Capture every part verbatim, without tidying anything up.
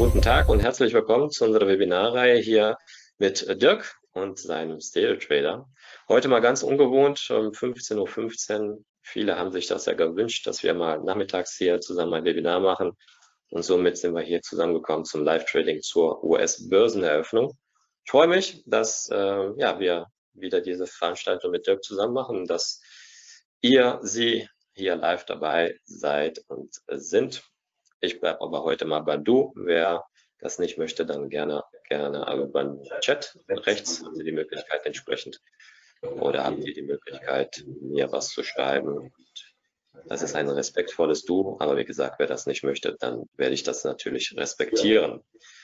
guten Tag und herzlich willkommen zu unserer Webinarreihe hier mit Dirk und seinem Stereo Trader. Heute mal ganz ungewohnt, um fünfzehn Uhr fünfzehn. Viele haben sich das ja gewünscht, dass wir mal nachmittags hier zusammen ein Webinar machen. Und somit sind wir hier zusammengekommen zum Live-Trading zur U S-Börseneröffnung. Ich freue mich, dass äh, ja, wir wieder diese Veranstaltung mit Dirk zusammen machen, dass ihr, Sie hier live dabei seid und äh, sind. Ich bleibe aber heute mal bei du. Wer das nicht möchte, dann gerne, gerne aber beim Chat. Rechts haben Sie die Möglichkeit entsprechend. Oder habt ihr die Möglichkeit, mir was zu schreiben. Das ist ein respektvolles Du, aber wie gesagt, wer das nicht möchte, dann werde ich das natürlich respektieren.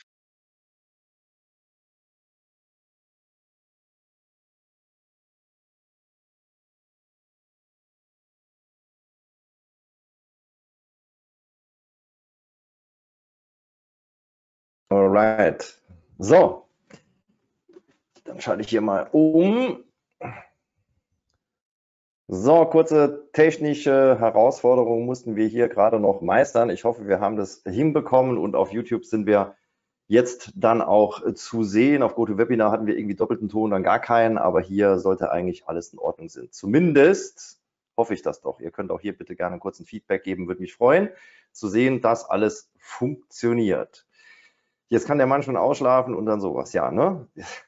Alright. So. Dann schalte ich hier mal um. So, kurze technische Herausforderungen mussten wir hier gerade noch meistern. Ich hoffe, wir haben das hinbekommen und auf YouTube sind wir jetzt dann auch zu sehen. Auf GoToWebinar hatten wir irgendwie doppelten Ton, dann gar keinen, aber hier sollte eigentlich alles in Ordnung sein. Zumindest hoffe ich das doch. Ihr könnt auch hier bitte gerne kurz ein Feedback geben, würde mich freuen, zu sehen, dass alles funktioniert. Jetzt kann der Mann schon ausschlafen und dann sowas, ja, ne?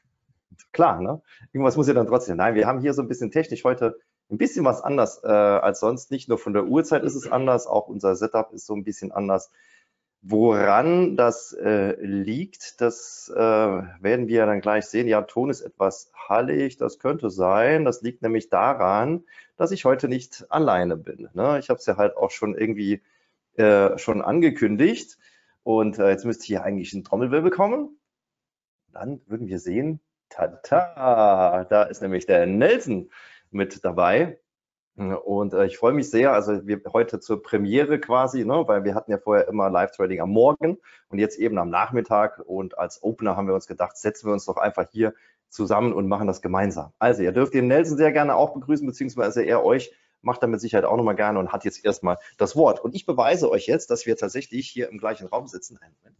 Klar, ne? Irgendwas muss ja dann trotzdem. Nein, wir haben hier so ein bisschen technisch heute ein bisschen was anders äh, als sonst. Nicht nur von der Uhrzeit ist es anders, auch unser Setup ist so ein bisschen anders. Woran das äh, liegt, das äh, werden wir dann gleich sehen. Ja, Ton ist etwas hallig, das könnte sein. Das liegt nämlich daran, dass ich heute nicht alleine bin. Ne? Ich habe es ja halt auch schon irgendwie äh, schon angekündigt. Und äh, jetzt müsste hier eigentlich ein Trommelwirbel kommen. Dann würden wir sehen, tada, da ist nämlich der Nelson mit dabei. Und äh, ich freue mich sehr, also wir heute zur Premiere quasi, ne, weil wir hatten ja vorher immer Live-Trading am Morgen und jetzt eben am Nachmittag. Und als Opener haben wir uns gedacht, setzen wir uns doch einfach hier zusammen und machen das gemeinsam. Also ihr dürft den Nelson sehr gerne auch begrüßen, beziehungsweise er euch macht damit Sicherheit auch nochmal gerne und hat jetzt erstmal das Wort. Und ich beweise euch jetzt, dass wir tatsächlich hier im gleichen Raum sitzen. Einen Moment.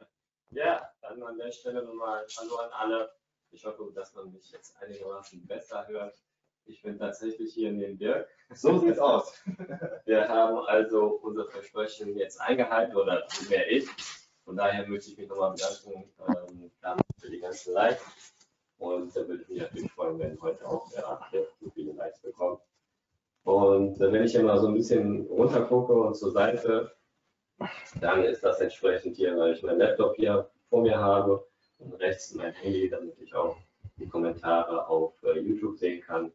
Ja, dann an der Stelle nochmal Hallo an alle. Ich hoffe, dass man mich jetzt einigermaßen besser hört. Ich bin tatsächlich hier neben Dirk. So sieht's aus. Wir haben also unser Versprechen jetzt eingehalten, oder mehr ich. Von daher möchte ich mich nochmal bedanken ähm, für die ganzen Likes. Und da würde ich mich natürlich freuen, wenn heute auch der Dirk so viele Likes bekommt. Und äh, wenn ich immer so ein bisschen runter gucke und zur Seite, dann ist das entsprechend hier, weil ich meinen Laptop hier vor mir habe und rechts mein Handy, damit ich auch die Kommentare auf äh, YouTube sehen kann.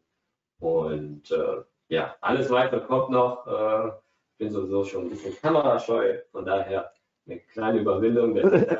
Und äh, ja, alles weitere kommt noch. Äh, ich bin sowieso schon ein bisschen kamerascheu, von daher eine kleine Überwindung.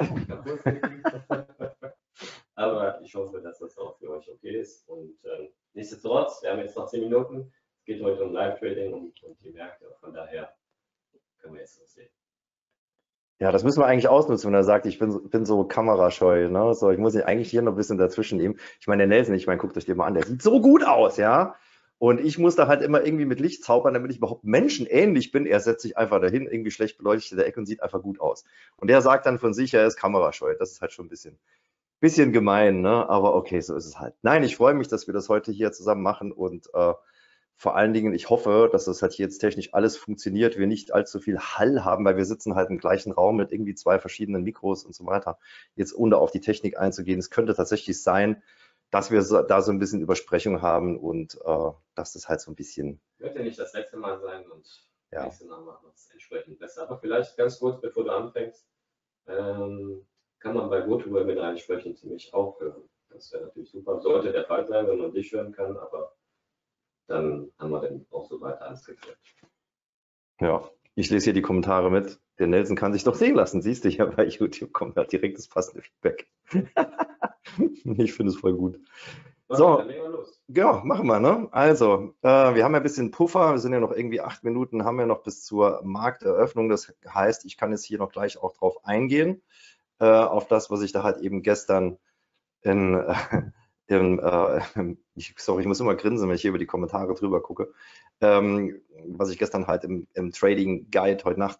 Aber ich hoffe, dass das auch für euch okay ist. Und äh, nichtsdestotrotz, wir haben jetzt noch zehn Minuten. Es geht heute um Live-Trading und um die Märkte. Von daher können wir jetzt loslegen. Ja, das müssen wir eigentlich ausnutzen, wenn er sagt, ich bin, bin so kamerascheu. Ne? So, ich muss mich eigentlich hier noch ein bisschen dazwischen nehmen. Ich meine, der Nelson, ich meine, guckt euch den mal an, der sieht so gut aus, ja. Und ich muss da halt immer irgendwie mit Licht zaubern, damit ich überhaupt menschenähnlich bin. Er setzt sich einfach dahin, irgendwie schlecht beleuchtet in der Ecke und sieht einfach gut aus. Und der sagt dann von sich, er ist kamerascheu. Das ist halt schon ein bisschen, bisschen gemein, ne? Aber okay, so ist es halt. Nein, ich freue mich, dass wir das heute hier zusammen machen und äh, vor allen Dingen, ich hoffe, dass das halt hier jetzt technisch alles funktioniert, wir nicht allzu viel Hall haben, weil wir sitzen halt im gleichen Raum mit irgendwie zwei verschiedenen Mikros und so weiter. Jetzt ohne auf die Technik einzugehen, es könnte tatsächlich sein, dass wir so, da so ein bisschen Übersprechung haben und äh, dass das halt so ein bisschen... Wird ja nicht das letzte Mal sein und ja. nächste Mal machen wir es entsprechend besser. Aber vielleicht ganz kurz, bevor du anfängst, ähm, kann man bei GoToWebinar entsprechend ziemlich aufhören. Das wäre natürlich super. Sollte der Fall sein, wenn man dich hören kann, aber dann haben wir dann auch so weiter alles geklärt. Ja, ich lese hier die Kommentare mit. Der Nelson kann sich doch sehen lassen, siehst du, ja, bei YouTube kommt halt direkt das passende Feedback. Ich finde es voll gut. So, dann legen wir los. Ja, machen wir, ne? Also, äh, wir haben ja ein bisschen Puffer, wir sind ja noch irgendwie acht Minuten, haben wir noch bis zur Markteröffnung. Das heißt, ich kann jetzt hier noch gleich auch drauf eingehen, äh, auf das, was ich da halt eben gestern in... Äh, Im, äh, ich, sorry, ich muss immer grinsen, wenn ich hier über die Kommentare drüber gucke, ähm, was ich gestern halt im, im Trading Guide heute Nacht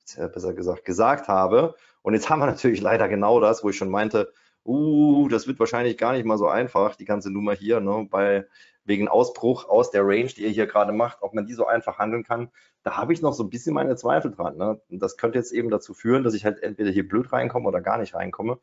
äh, besser gesagt, gesagt habe. Und jetzt haben wir natürlich leider genau das, wo ich schon meinte, uh, das wird wahrscheinlich gar nicht mal so einfach, die ganze Nummer hier, ne, bei, wegen Ausbruch aus der Range, die ihr hier gerade macht, ob man die so einfach handeln kann. Da habe ich noch so ein bisschen meine Zweifel dran. Ne? Und das könnte jetzt eben dazu führen, dass ich halt entweder hier blöd reinkomme oder gar nicht reinkomme.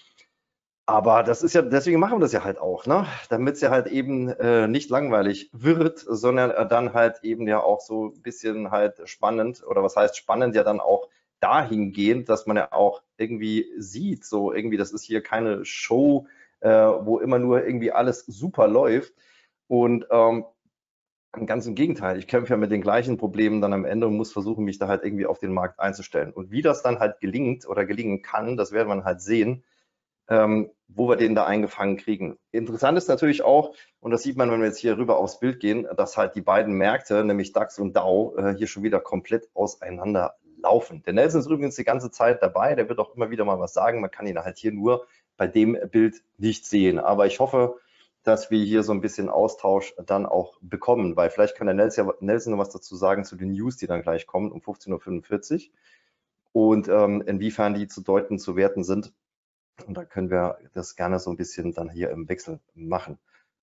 Aber das ist ja, deswegen machen wir das ja halt auch, ne? Damit es ja halt eben äh, nicht langweilig wird, sondern äh, dann halt eben ja auch so ein bisschen halt spannend, oder was heißt spannend, ja dann auch dahingehend, dass man ja auch irgendwie sieht, so irgendwie, das ist hier keine Show, äh, wo immer nur irgendwie alles super läuft. Und ähm, ganz im Gegenteil, ich kämpfe ja mit den gleichen Problemen dann am Ende und muss versuchen, mich da halt irgendwie auf den Markt einzustellen. Und wie das dann halt gelingt oder gelingen kann, das werden wir halt sehen. Ähm, wo wir den da eingefangen kriegen. Interessant ist natürlich auch, und das sieht man, wenn wir jetzt hier rüber aufs Bild gehen, dass halt die beiden Märkte, nämlich DAX und Dow, äh, hier schon wieder komplett auseinander laufen. Der Nelson ist übrigens die ganze Zeit dabei, der wird auch immer wieder mal was sagen, man kann ihn halt hier nur bei dem Bild nicht sehen. Aber ich hoffe, dass wir hier so ein bisschen Austausch dann auch bekommen, weil vielleicht kann der Nelson, Nelson noch was dazu sagen zu den News, die dann gleich kommen um fünfzehn Uhr fünfundvierzig und ähm, inwiefern die zu deuten, zu werten sind. Und da können wir das gerne so ein bisschen dann hier im Wechsel machen.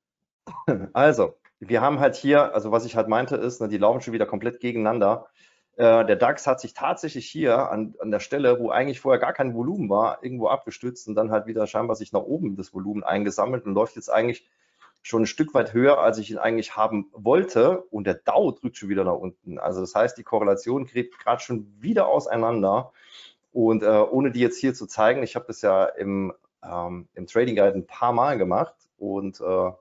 Also, wir haben halt hier, also was ich halt meinte ist, ne, die laufen schon wieder komplett gegeneinander. Äh, der DAX hat sich tatsächlich hier an, an der Stelle, wo eigentlich vorher gar kein Volumen war, irgendwo abgestützt und dann halt wieder scheinbar sich nach oben das Volumen eingesammelt und läuft jetzt eigentlich schon ein Stück weit höher, als ich ihn eigentlich haben wollte. Und der Dow drückt schon wieder nach unten. Also das heißt, die Korrelation geht gerade schon wieder auseinander. Und äh, ohne die jetzt hier zu zeigen, ich habe das ja im, ähm, im Trading Guide ein paar Mal gemacht und äh,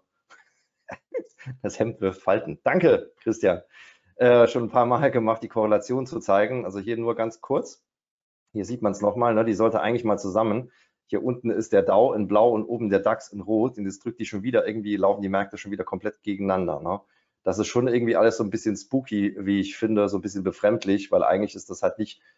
das Hemd wirft Falten. Danke, Christian. Äh, schon ein paar Mal gemacht, die Korrelation zu zeigen. Also hier nur ganz kurz. Hier sieht man es nochmal, ne? Die sollte eigentlich mal zusammen. Hier unten ist der Dow in blau und oben der DAX in rot. Und das drückt die schon wieder, irgendwie laufen die Märkte schon wieder komplett gegeneinander. Ne? Das ist schon irgendwie alles so ein bisschen spooky, wie ich finde, so ein bisschen befremdlich, weil eigentlich ist das halt nicht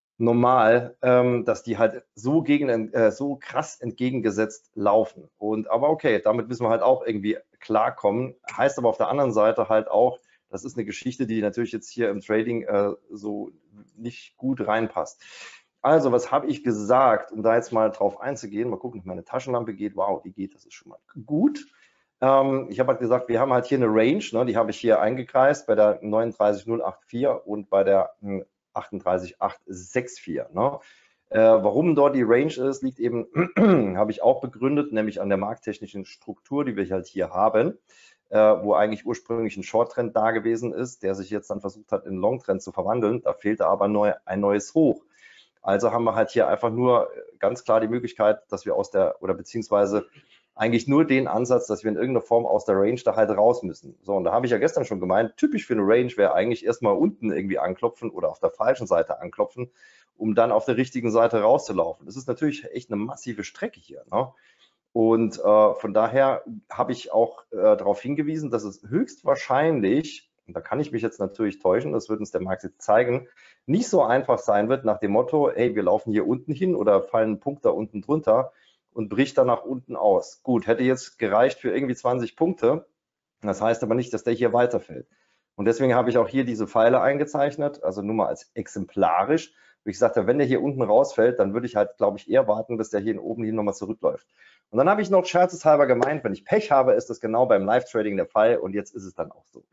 normal, ähm, dass die halt so gegen äh, so krass entgegengesetzt laufen. Und aber okay, damit müssen wir halt auch irgendwie klarkommen. Heißt aber auf der anderen Seite halt auch, das ist eine Geschichte, die natürlich jetzt hier im Trading äh, so nicht gut reinpasst. Also, was habe ich gesagt, um da jetzt mal drauf einzugehen? Mal gucken, ob meine Taschenlampe geht. Wow, die geht, das ist schon mal gut. Ähm, ich habe halt gesagt, wir haben halt hier eine Range, ne, die habe ich hier eingekreist bei der neununddreißig null vierundachtzig und bei der hm, achtunddreißig achthundertvierundsechzig. Ne? Äh, warum dort die Range ist, liegt eben, habe ich auch begründet, nämlich an der markttechnischen Struktur, die wir halt hier haben, äh, wo eigentlich ursprünglich ein Short-Trend da gewesen ist, der sich jetzt dann versucht hat, in Long-Trend zu verwandeln. Da fehlte aber neu, ein neues Hoch. Also haben wir halt hier einfach nur ganz klar die Möglichkeit, dass wir aus der, oder beziehungsweise eigentlich nur den Ansatz, dass wir in irgendeiner Form aus der Range da halt raus müssen. So, und da habe ich ja gestern schon gemeint, typisch für eine Range wäre eigentlich erstmal unten irgendwie anklopfen oder auf der falschen Seite anklopfen, um dann auf der richtigen Seite rauszulaufen. Das ist natürlich echt eine massive Strecke hier. Ne? Und äh, von daher habe ich auch äh, darauf hingewiesen, dass es höchstwahrscheinlich, und da kann ich mich jetzt natürlich täuschen, das wird uns der Markt jetzt zeigen, nicht so einfach sein wird nach dem Motto, hey, wir laufen hier unten hin oder fallen einen Punkt da unten drunter und bricht dann nach unten aus. Gut, hätte jetzt gereicht für irgendwie zwanzig Punkte. Das heißt aber nicht, dass der hier weiterfällt. Und deswegen habe ich auch hier diese Pfeile eingezeichnet, also nur mal als exemplarisch. Wie ich sagte, wenn der hier unten rausfällt, dann würde ich halt, glaube ich, eher warten, bis der hier oben hin nochmal zurückläuft. Und dann habe ich noch scherzeshalber gemeint, wenn ich Pech habe, ist das genau beim Live-Trading der Fall und jetzt ist es dann auch so.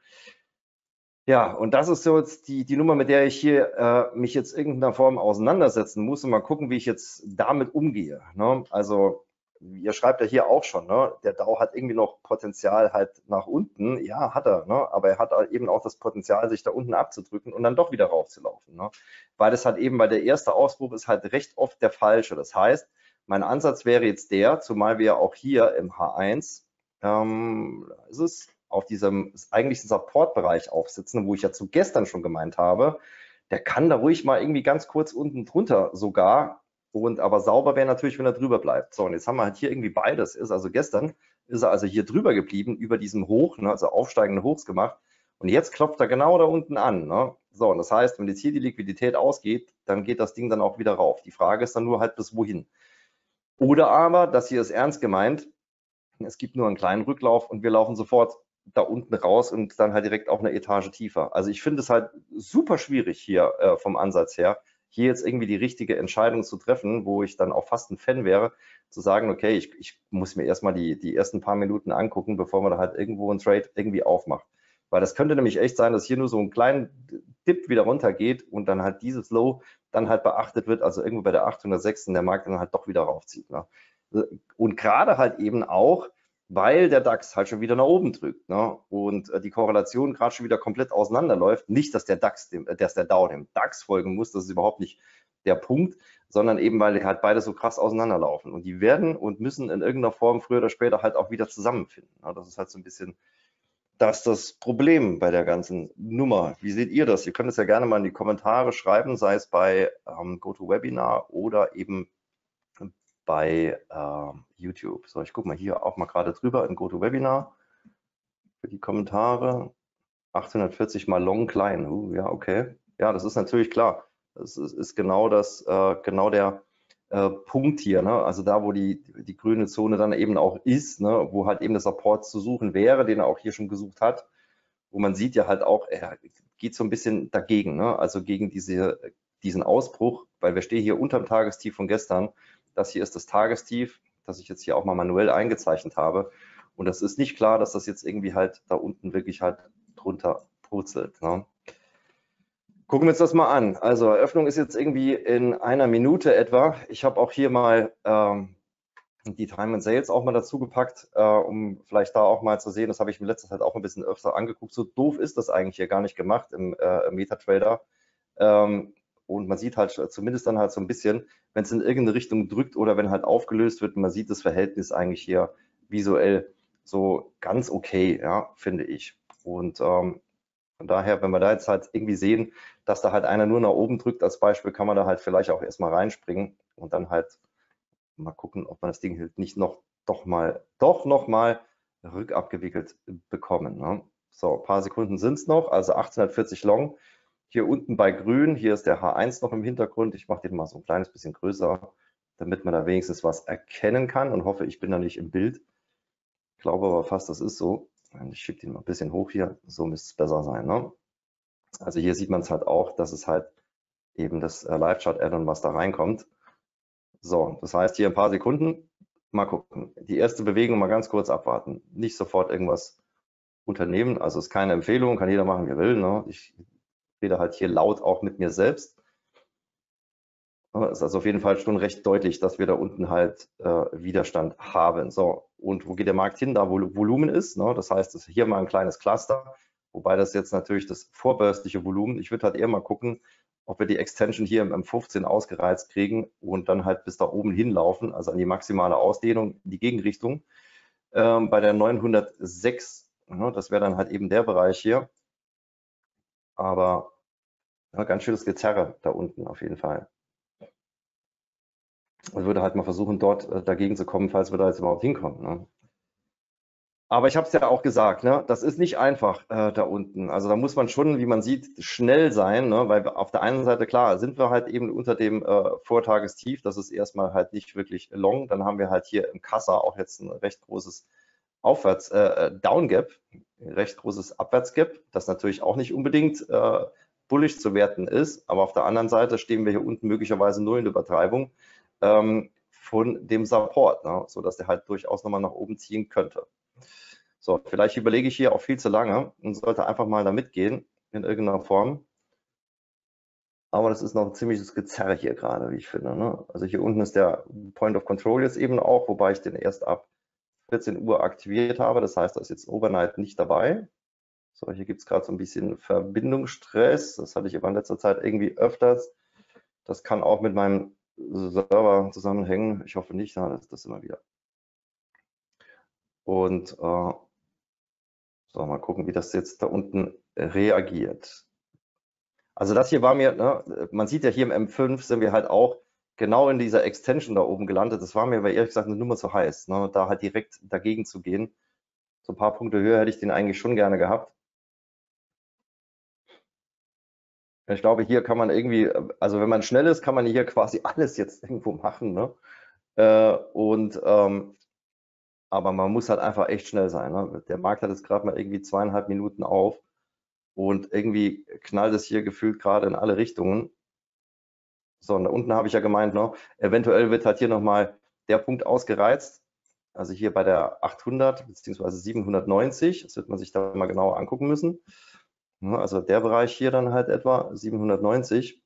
Ja, und das ist so jetzt die, die Nummer, mit der ich hier äh, mich jetzt irgendeiner Form auseinandersetzen muss und mal gucken, wie ich jetzt damit umgehe. Ne? Also, ihr schreibt ja hier auch schon, ne? Der Dow hat irgendwie noch Potenzial halt nach unten. Ja, hat er, ne? Aber er hat eben auch das Potenzial, sich da unten abzudrücken und dann doch wieder raufzulaufen. Ne? Weil das halt eben, weil der erste Ausbruch ist halt recht oft der falsche. Das heißt, mein Ansatz wäre jetzt der, zumal wir auch hier im H eins, ähm, ist es, auf diesem eigentlichen Support-Bereich aufsitzen, wo ich ja zu gestern schon gemeint habe, der kann da ruhig mal irgendwie ganz kurz unten drunter sogar, und aber sauber wäre natürlich, wenn er drüber bleibt. So, und jetzt haben wir halt hier irgendwie beides. Ist also gestern, ist er also hier drüber geblieben, über diesem Hoch, ne, also aufsteigende Hochs gemacht. Und jetzt klopft er genau da unten an. Ne? So, und das heißt, wenn jetzt hier die Liquidität ausgeht, dann geht das Ding dann auch wieder rauf. Die Frage ist dann nur halt, bis wohin. Oder aber, das hier ist ernst gemeint, es gibt nur einen kleinen Rücklauf und wir laufen sofort da unten raus und dann halt direkt auf eine Etage tiefer. Also ich finde es halt super schwierig hier äh, vom Ansatz her, hier jetzt irgendwie die richtige Entscheidung zu treffen, wo ich dann auch fast ein Fan wäre, zu sagen, okay, ich, ich muss mir erstmal die, die ersten paar Minuten angucken, bevor man da halt irgendwo einen Trade irgendwie aufmacht. Weil das könnte nämlich echt sein, dass hier nur so ein kleinen Dip wieder runtergeht und dann halt dieses Low dann halt beachtet wird, also irgendwo bei der achthundertsechs der Markt dann halt doch wieder raufzieht. Ne? Und gerade halt eben auch, weil der DAX halt schon wieder nach oben drückt, ne? Und äh, die Korrelation gerade schon wieder komplett auseinanderläuft. Nicht, dass der DAX, dem, äh, dass der Dow dem DAX folgen muss, das ist überhaupt nicht der Punkt, sondern eben, weil die halt beide so krass auseinanderlaufen. Und die werden und müssen in irgendeiner Form früher oder später halt auch wieder zusammenfinden. Ne? Das ist halt so ein bisschen das, ist das Problem bei der ganzen Nummer. Wie seht ihr das? Ihr könnt es ja gerne mal in die Kommentare schreiben, sei es bei ähm, GoToWebinar oder eben bei äh, YouTube. So, ich gucke mal hier auch mal gerade drüber in GoToWebinar für die Kommentare. achthundertvierzig mal long klein. Uh, ja, okay. Ja, das ist natürlich klar. Das ist, ist genau das, äh, genau der äh, Punkt hier. Ne? Also da, wo die, die grüne Zone dann eben auch ist, ne? Wo halt eben der Support zu suchen wäre, den er auch hier schon gesucht hat. Wo man sieht ja halt auch, er geht so ein bisschen dagegen, ne? Also gegen diese, diesen Ausbruch, weil wir stehen hier unterm Tagestief von gestern. Das hier ist das Tagestief, das ich jetzt hier auch mal manuell eingezeichnet habe. Und das ist nicht klar, dass das jetzt irgendwie halt da unten wirklich halt drunter purzelt. Ne? Gucken wir uns das mal an. Also Eröffnung ist jetzt irgendwie in einer Minute etwa. Ich habe auch hier mal ähm, die Time and Sales auch mal dazu gepackt, äh, um vielleicht da auch mal zu sehen. Das habe ich mir letzter Zeit auch ein bisschen öfter angeguckt. So doof ist das eigentlich hier gar nicht gemacht im, äh, im MetaTrader. Ähm, und man sieht halt zumindest dann halt so ein bisschen, wenn es in irgendeine Richtung drückt oder wenn halt aufgelöst wird, man sieht das Verhältnis eigentlich hier visuell so ganz okay, ja, finde ich. Und ähm, von daher, wenn wir da jetzt halt irgendwie sehen, dass da halt einer nur nach oben drückt als Beispiel, kann man da halt vielleicht auch erstmal reinspringen und dann halt mal gucken, ob man das Ding halt nicht noch doch mal, doch noch mal rückabgewickelt bekommen. Ne? So, ein paar Sekunden sind es noch, also achtzehnhundertvierzig Long. Hier unten bei grün, hier ist der H eins noch im Hintergrund. Ich mache den mal so ein kleines bisschen größer, damit man da wenigstens was erkennen kann und hoffe, ich bin da nicht im Bild. Ich glaube aber fast, das ist so. Ich schiebe den mal ein bisschen hoch hier, so müsste es besser sein. Ne? Also hier sieht man es halt auch, dass es halt eben das Live-Chart-Add-on, was da reinkommt. So, das heißt hier ein paar Sekunden, mal gucken. Die erste Bewegung mal ganz kurz abwarten. Nicht sofort irgendwas unternehmen. Also ist keine Empfehlung, kann jeder machen, wie er will. Ne? Ich rede halt hier laut auch mit mir selbst. Es ist also auf jeden Fall schon recht deutlich, dass wir da unten halt äh, Widerstand haben. So, und wo geht der Markt hin? Da, wo Volumen ist. Ne? Das heißt, es ist hier mal ein kleines Cluster, wobei das jetzt natürlich das vorbörsliche Volumen. Ich würde halt eher mal gucken, ob wir die Extension hier im M fünfzehn ausgereizt kriegen und dann halt bis da oben hinlaufen, also an die maximale Ausdehnung, in die Gegenrichtung. Ähm, bei der neunhundertsechs, ne, das wäre dann halt eben der Bereich hier. Aber ja, ganz schönes Gezerre da unten auf jeden Fall. Und würde halt mal versuchen, dort äh, dagegen zu kommen, falls wir da jetzt überhaupt hinkommen. Ne? Aber ich habe es ja auch gesagt, ne? Das ist nicht einfach äh, da unten. Also da muss man schon, wie man sieht, schnell sein, ne? Weil wir auf der einen Seite, klar, sind wir halt eben unter dem äh, Vortagestief. Das ist erstmal halt nicht wirklich long. Dann haben wir halt hier im Kassa auch jetzt ein recht großes Aufwärts, äh, Downgap, ein recht großes Abwärtsgap, das natürlich auch nicht unbedingt äh, bullish zu werten ist. Aber auf der anderen Seite stehen wir hier unten möglicherweise nur in Übertreibung ähm, von dem Support, ne? Sodass der halt durchaus nochmal nach oben ziehen könnte. So, vielleicht überlege ich hier auch viel zu lange und sollte einfach mal da mitgehen in irgendeiner Form. Aber das ist noch ein ziemliches Gezerre hier gerade, wie ich finde. Ne? Also hier unten ist der Point of Control jetzt eben auch, wobei ich den erst ab vierzehn Uhr aktiviert habe. Das heißt, da ist jetzt Overnight nicht dabei. So, hier gibt es gerade so ein bisschen Verbindungsstress. Das hatte ich aber in letzter Zeit irgendwie öfters. Das kann auch mit meinem Server zusammenhängen. Ich hoffe nicht, na, das ist das immer wieder. Und äh, so, mal gucken, wie das jetzt da unten reagiert. Also das hier war mir, ne, man sieht ja hier im M fünf sind wir halt auch genau in dieser Extension da oben gelandet. Das war mir aber ehrlich gesagt eine Nummer zu heiß, ne, da halt direkt dagegen zu gehen. So ein paar Punkte höher hätte ich den eigentlich schon gerne gehabt. Ich glaube, hier kann man irgendwie, also wenn man schnell ist, kann man hier quasi alles jetzt irgendwo machen. Ne? Äh, und ähm, aber man muss halt einfach echt schnell sein. Ne? Der Markt hat jetzt gerade mal irgendwie zweieinhalb Minuten auf. Und irgendwie knallt es hier gefühlt gerade in alle Richtungen. So, und da unten habe ich ja gemeint, ne, eventuell wird halt hier nochmal der Punkt ausgereizt, also hier bei der achthundert bzw. siebenhundertneunzig, das wird man sich da mal genauer angucken müssen. Ja, also der Bereich hier dann halt etwa siebenhundertneunzig.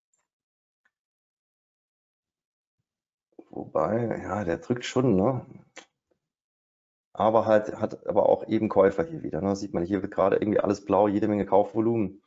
Wobei, ja, der drückt schon, ne? Aber halt hat aber auch eben Käufer hier wieder. Ne? Sieht man, hier wird gerade irgendwie alles blau, jede Menge Kaufvolumen.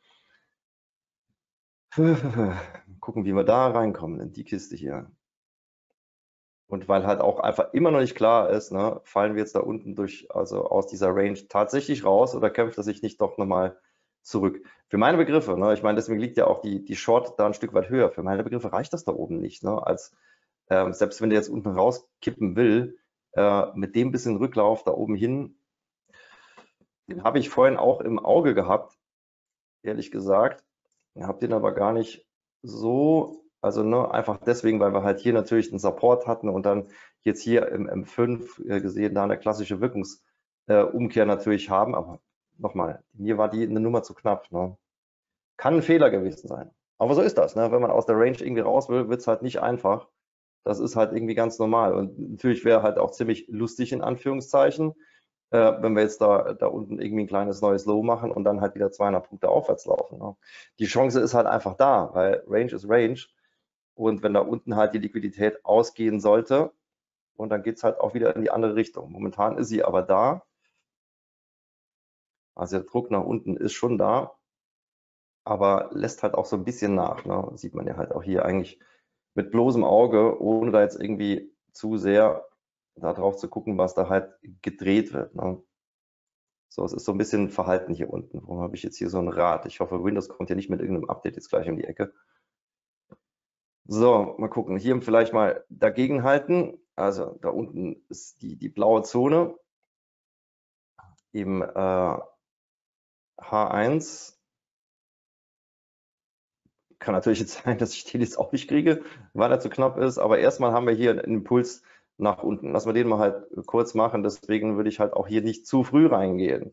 Gucken, wie wir da reinkommen in die Kiste hier. Und weil halt auch einfach immer noch nicht klar ist, ne, fallen wir jetzt da unten durch, also aus dieser Range tatsächlich raus oder kämpft er sich nicht doch nochmal zurück? Für meine Begriffe, ne, ich meine, deswegen liegt ja auch die, die Short da ein Stück weit höher. Für meine Begriffe reicht das da oben nicht. Ne, als ähm, selbst wenn der jetzt unten rauskippen will, äh, mit dem bisschen Rücklauf da oben hin, den habe ich vorhin auch im Auge gehabt, ehrlich gesagt. Habe den aber gar nicht so, also ne, einfach deswegen, weil wir halt hier natürlich einen Support hatten und dann jetzt hier im M fünf äh, gesehen, da eine klassische Wirkungsumkehr äh, natürlich haben. Aber nochmal, mir war die eine Nummer zu knapp. Ne? Kann ein Fehler gewesen sein. Aber so ist das. Ne? Wenn man aus der Range irgendwie raus will, wird es halt nicht einfach. Das ist halt irgendwie ganz normal. Und natürlich wäre halt auch ziemlich lustig in Anführungszeichen, äh, wenn wir jetzt da, da unten irgendwie ein kleines neues Low machen und dann halt wieder zweihundert Punkte aufwärts laufen. Ne? Die Chance ist halt einfach da, weil Range ist Range. Und wenn da unten halt die Liquidität ausgehen sollte, und dann geht es halt auch wieder in die andere Richtung. Momentan ist sie aber da. Also der Druck nach unten ist schon da, aber lässt halt auch so ein bisschen nach. Ne? Sieht man ja halt auch hier eigentlich mit bloßem Auge, ohne da jetzt irgendwie zu sehr darauf zu gucken, was da halt gedreht wird. Ne? So, es ist so ein bisschen Verhalten hier unten. Warum habe ich jetzt hier so ein Rad? Ich hoffe, Windows kommt ja nicht mit irgendeinem Update jetzt gleich um die Ecke. So, mal gucken. Hier vielleicht mal dagegen halten. Also da unten ist die, die blaue Zone im äh, H eins. Kann natürlich jetzt sein, dass ich den jetzt auch nicht kriege, weil er zu knapp ist. Aber erstmal haben wir hier einen Impuls nach unten. Lassen wir den mal halt kurz machen. Deswegen würde ich halt auch hier nicht zu früh reingehen.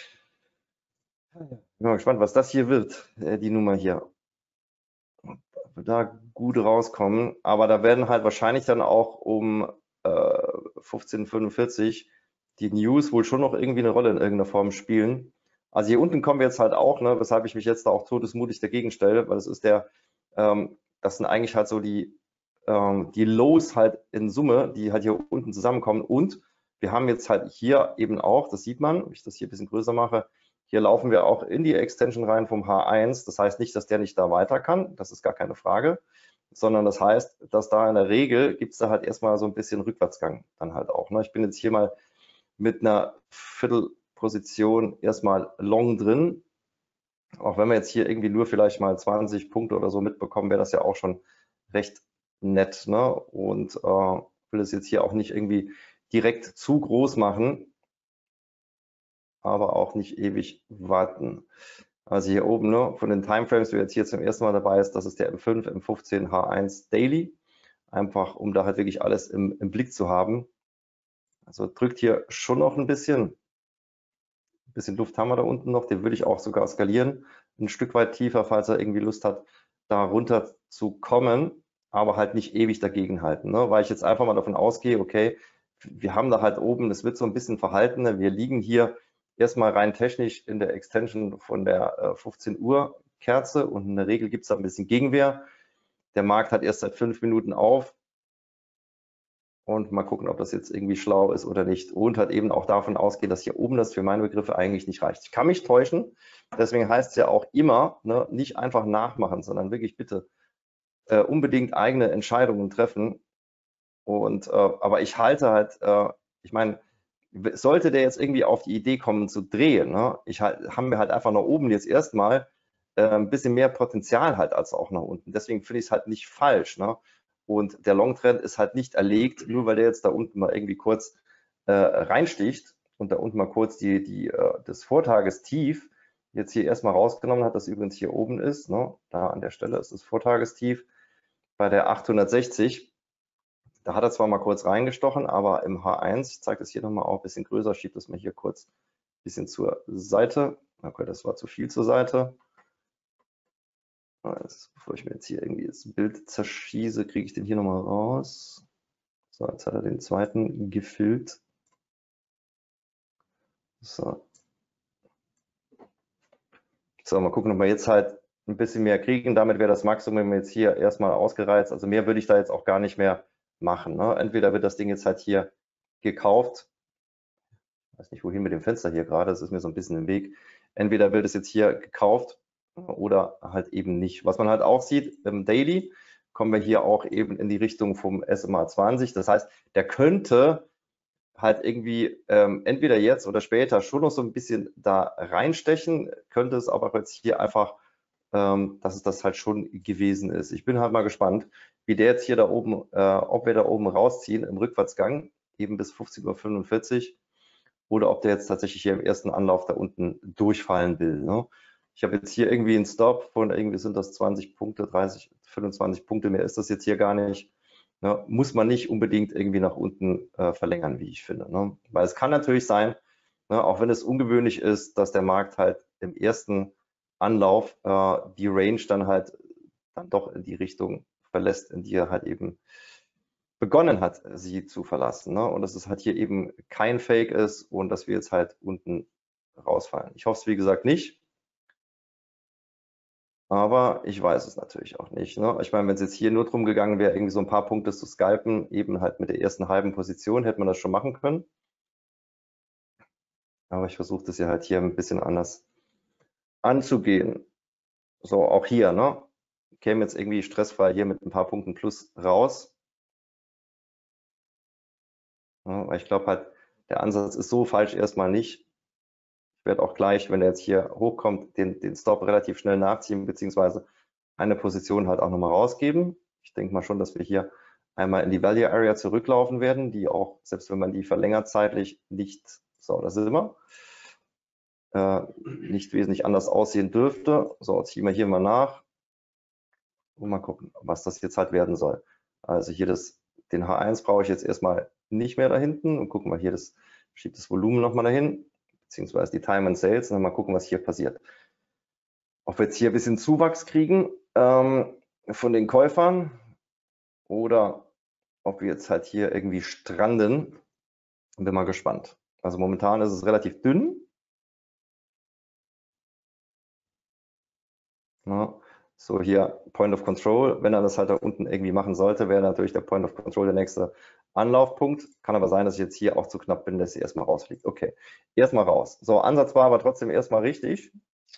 Bin mal gespannt, was das hier wird, die Nummer hier. Ob wir da gut rauskommen. Aber da werden halt wahrscheinlich dann auch um äh, fünfzehn Uhr fünfundvierzig die News wohl schon noch irgendwie eine Rolle in irgendeiner Form spielen. Also hier unten kommen wir jetzt halt auch, ne, weshalb ich mich jetzt da auch todesmutig dagegen stelle, weil das ist der, ähm, das sind eigentlich halt so die, ähm, die Lows halt in Summe, die halt hier unten zusammenkommen. Und wir haben jetzt halt hier eben auch, das sieht man, wenn ich das hier ein bisschen größer mache, hier laufen wir auch in die Extension rein vom H eins. Das heißt nicht, dass der nicht da weiter kann, das ist gar keine Frage, sondern das heißt, dass da in der Regel gibt es da halt erstmal so ein bisschen Rückwärtsgang dann halt auch. Ne? Ich bin jetzt hier mal mit einer Viertelposition erstmal long drin. Auch wenn wir jetzt hier irgendwie nur vielleicht mal zwanzig Punkte oder so mitbekommen, wäre das ja auch schon recht nett. Ne? Und äh, will es jetzt hier auch nicht irgendwie direkt zu groß machen, aber auch nicht ewig warten. Also hier oben, ne, von den Timeframes, wer jetzt hier zum ersten Mal dabei ist, das ist der M fünf, M fünfzehn, H eins Daily. Einfach, um da halt wirklich alles im, im Blick zu haben. Also drückt hier schon noch ein bisschen. Ein bisschen Luft haben wir da unten noch. Den würde ich auch sogar skalieren. Ein Stück weit tiefer, falls er irgendwie Lust hat, da runter zu kommen. Aber halt nicht ewig dagegen halten. Ne? Weil ich jetzt einfach mal davon ausgehe, okay, wir haben da halt oben, das wird so ein bisschen verhalten. Ne? Wir liegen hier erstmal rein technisch in der Extension von der äh, fünfzehn Uhr Kerze und in der Regel gibt es da ein bisschen Gegenwehr. Der Markt hat erst seit fünf Minuten auf. Und mal gucken, ob das jetzt irgendwie schlau ist oder nicht. Und halt eben auch davon ausgehen, dass hier oben das für meine Begriffe eigentlich nicht reicht. Ich kann mich täuschen. Deswegen heißt es ja auch immer, ne, nicht einfach nachmachen, sondern wirklich bitte äh, unbedingt eigene Entscheidungen treffen. Und äh, aber ich halte halt, äh, ich meine, sollte der jetzt irgendwie auf die Idee kommen zu drehen, ne, ich halt, haben wir halt einfach nach oben jetzt erstmal äh, ein bisschen mehr Potenzial halt als auch nach unten. Deswegen finde ich es halt nicht falsch. Ne? Und der Long-Trend ist halt nicht erlegt, nur weil der jetzt da unten mal irgendwie kurz äh, reinsticht und da unten mal kurz die, die, äh, das Vortagestief jetzt hier erstmal rausgenommen hat, das übrigens hier oben ist. Ne? Da an der Stelle ist das Vortagestief bei der achthundertsechzig. Da hat er zwar mal kurz reingestochen, aber im H eins, ich zeige das hier nochmal auch ein bisschen größer, schiebt das mal hier kurz ein bisschen zur Seite. Okay, das war zu viel zur Seite. Also, bevor ich mir jetzt hier irgendwie das Bild zerschieße, kriege ich den hier nochmal raus. So, jetzt hat er den zweiten gefüllt. So. So, mal gucken, ob wir jetzt halt ein bisschen mehr kriegen. Damit wäre das Maximum jetzt hier erstmal ausgereizt. Also mehr würde ich da jetzt auch gar nicht mehr machen. Ne? Entweder wird das Ding jetzt halt hier gekauft. Ich weiß nicht, wohin mit dem Fenster hier gerade. Das ist mir so ein bisschen im Weg. Entweder wird es jetzt hier gekauft oder halt eben nicht. Was man halt auch sieht, im Daily kommen wir hier auch eben in die Richtung vom S M A zwanzig. Das heißt, der könnte halt irgendwie ähm, entweder jetzt oder später schon noch so ein bisschen da reinstechen, könnte es aber jetzt hier einfach, ähm, dass es das halt schon gewesen ist. Ich bin halt mal gespannt, wie der jetzt hier da oben, äh, ob wir da oben rausziehen im Rückwärtsgang, eben bis fünfzehn Uhr fünfundvierzig, oder ob der jetzt tatsächlich hier im ersten Anlauf da unten durchfallen will. Ne? Ich habe jetzt hier irgendwie einen Stop von irgendwie sind das zwanzig Punkte, dreißig, fünfundzwanzig Punkte, mehr ist das jetzt hier gar nicht. Ne? Muss man nicht unbedingt irgendwie nach unten äh, verlängern, wie ich finde. Ne? Weil es kann natürlich sein, ne, auch wenn es ungewöhnlich ist, dass der Markt halt im ersten Anlauf äh, die Range dann halt dann doch in die Richtung verlässt, in die er halt eben begonnen hat, sie zu verlassen. Ne? Und dass es halt hier eben kein Fake ist und dass wir jetzt halt unten rausfallen. Ich hoffe es, wie gesagt, nicht. Aber ich weiß es natürlich auch nicht. Ne? Ich meine, wenn es jetzt hier nur drum gegangen wäre, irgendwie so ein paar Punkte zu scalpen, eben halt mit der ersten halben Position, hätte man das schon machen können. Aber ich versuche das ja halt hier ein bisschen anders anzugehen. So, auch hier, ne? Käme jetzt irgendwie stressfrei hier mit ein paar Punkten plus raus. Ja, weil ich glaube halt, der Ansatz ist so falsch erstmal nicht. Ich werde auch gleich, wenn er jetzt hier hochkommt, den, den Stop relativ schnell nachziehen, beziehungsweise eine Position halt auch nochmal rausgeben. Ich denke mal schon, dass wir hier einmal in die Value Area zurücklaufen werden, die auch, selbst wenn man die verlängert zeitlich, nicht, so, das ist immer, äh, nicht wesentlich anders aussehen dürfte. So, ziehen wir hier mal nach und mal gucken, was das jetzt halt werden soll. Also hier das, den H eins brauche ich jetzt erstmal nicht mehr da hinten und gucken wir hier, das schiebt das Volumen nochmal dahin, beziehungsweise die Time and Sales und dann mal gucken, was hier passiert. Ob wir jetzt hier ein bisschen Zuwachs kriegen ähm, von den Käufern oder ob wir jetzt halt hier irgendwie stranden. Bin mal gespannt. Also momentan ist es relativ dünn. Ja, so hier Point of Control. Wenn er das halt da unten irgendwie machen sollte, wäre natürlich der Point of Control der nächste Anlaufpunkt. Kann aber sein, dass ich jetzt hier auch zu knapp bin, dass sie erstmal rausfliegt. Okay, erstmal raus. So, Ansatz war aber trotzdem erstmal richtig.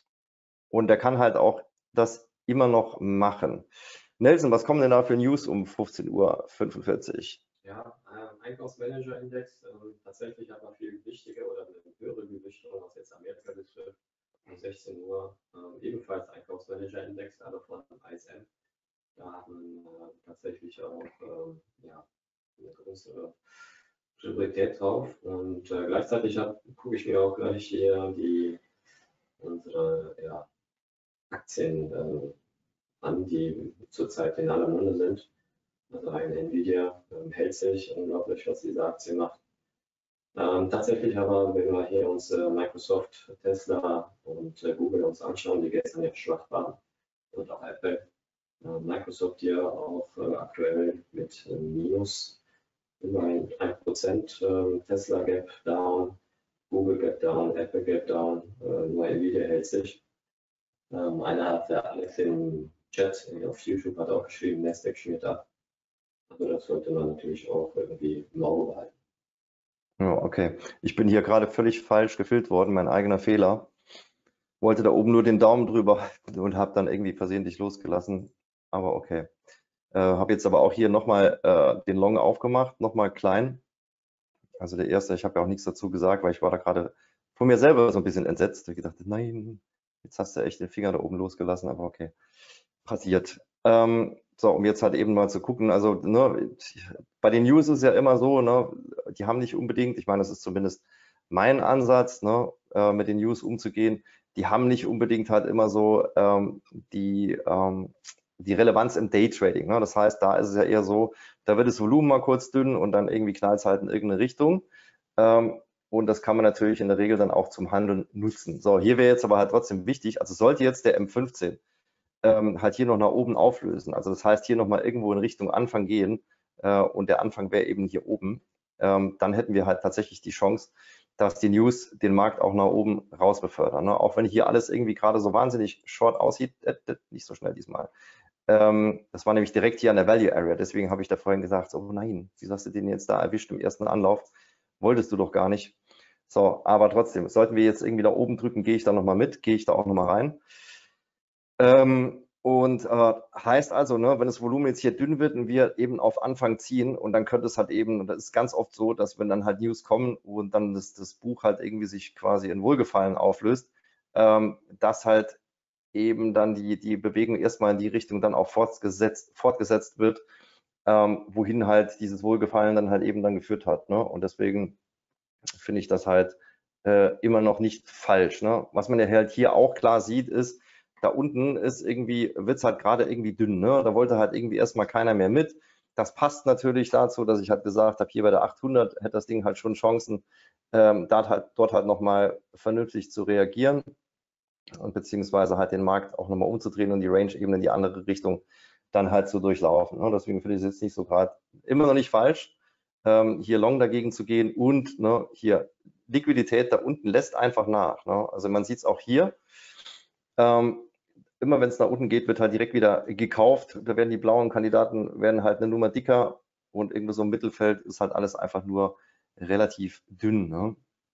Und der kann halt auch das immer noch machen. Nelson, was kommen denn da für News um fünfzehn Uhr fünfundvierzig? Ja, ähm, Einkaufsmanager-Index, ähm, tatsächlich aber viel wichtiger oder eine höhere Gewichtung, was jetzt Amerika betrifft. Um sechzehn Uhr ähm, ebenfalls Einkaufsmanager-Index, also von I S M. Da hat man äh, tatsächlich auch ähm, ja, eine größere Priorität drauf. Und äh, gleichzeitig gucke ich mir auch gleich hier die unsere ja, Aktien äh, an, die zurzeit in aller Munde sind. Also ein Nvidia ähm, hält sich unglaublich, was diese Aktie macht. Ähm, tatsächlich aber, wenn wir hier uns äh, Microsoft, Tesla und äh, Google uns anschauen, die gestern ja schwach waren, und auch Apple, äh, Microsoft hier auch äh, aktuell mit äh, Minus über ein Prozent, äh, Tesla Gap down, Google Gap down, Apple Gap down, äh, nur Nvidia hält sich. Ähm, einer hat der Alex im Chat auf YouTube hat auch geschrieben, Nasdaq schmiert ab. Also das sollte man natürlich auch irgendwie im Auge behalten. Ja, okay. Ich bin hier gerade völlig falsch gefilmt worden, mein eigener Fehler. Wollte da oben nur den Daumen drüber halten und habe dann irgendwie versehentlich losgelassen. Aber okay. Äh, habe jetzt aber auch hier nochmal äh, den Long aufgemacht, nochmal klein. Also der erste, ich habe ja auch nichts dazu gesagt, weil ich war da gerade von mir selber so ein bisschen entsetzt. Ich gedacht, nein, jetzt hast du echt den Finger da oben losgelassen, aber okay, passiert. Ähm, so, um jetzt halt eben mal zu gucken, also ne, bei den News ist es ja immer so, ne, die haben nicht unbedingt, ich meine, das ist zumindest mein Ansatz, ne, äh, mit den News umzugehen, die haben nicht unbedingt halt immer so ähm, die, ähm, die Relevanz im Daytrading. Ne? Das heißt, da ist es ja eher so, da wird das Volumen mal kurz dünn und dann irgendwie knallt es halt in irgendeine Richtung. Ähm, und das kann man natürlich in der Regel dann auch zum Handeln nutzen. So, hier wäre jetzt aber halt trotzdem wichtig, also sollte jetzt der M fünfzehn ähm, halt hier noch nach oben auflösen. Also das heißt, hier nochmal irgendwo in Richtung Anfang gehen äh, und der Anfang wäre eben hier oben. Ähm, dann hätten wir halt tatsächlich die Chance, dass die News den Markt auch nach oben raus befördern. Ne? Auch wenn hier alles irgendwie gerade so wahnsinnig short aussieht, äh, äh, nicht so schnell diesmal. Ähm, das war nämlich direkt hier an der Value Area. Deswegen habe ich da vorhin gesagt, so, oh nein, wieso hast du den jetzt da erwischt im ersten Anlauf? Wolltest du doch gar nicht. So, aber trotzdem, sollten wir jetzt irgendwie da oben drücken, gehe ich da nochmal mit, gehe ich da auch nochmal rein. Ähm, und äh, heißt also, ne, wenn das Volumen jetzt hier dünn wird und wir eben auf Anfang ziehen und dann könnte es halt eben, und das ist ganz oft so, dass wenn dann halt News kommen und dann das, das Buch halt irgendwie sich quasi in Wohlgefallen auflöst, ähm, dass halt eben dann die, die Bewegung erstmal in die Richtung dann auch fortgesetzt, fortgesetzt wird, ähm, wohin halt dieses Wohlgefallen dann halt eben dann geführt hat. Ne? Und deswegen finde ich das halt äh, immer noch nicht falsch. Ne? Was man ja halt hier auch klar sieht, ist, da unten ist irgendwie, wird es halt gerade irgendwie dünn. Ne? Da wollte halt irgendwie erstmal keiner mehr mit. Das passt natürlich dazu, dass ich halt gesagt habe, hier bei der achthundert hätte das Ding halt schon Chancen, ähm, dort halt, dort halt nochmal vernünftig zu reagieren und beziehungsweise halt den Markt auch nochmal umzudrehen und die Range eben in die andere Richtung dann halt zu durchlaufen. Ne? Deswegen finde ich es jetzt nicht so gerade immer noch nicht falsch, ähm, hier long dagegen zu gehen und ne, hier Liquidität da unten lässt einfach nach. Ne? Also man sieht es auch hier. Ähm, immer wenn es nach unten geht, wird halt direkt wieder gekauft. Da werden die blauen Kandidaten werden halt eine Nummer dicker und irgendwo so im Mittelfeld ist halt alles einfach nur relativ dünn. Ne?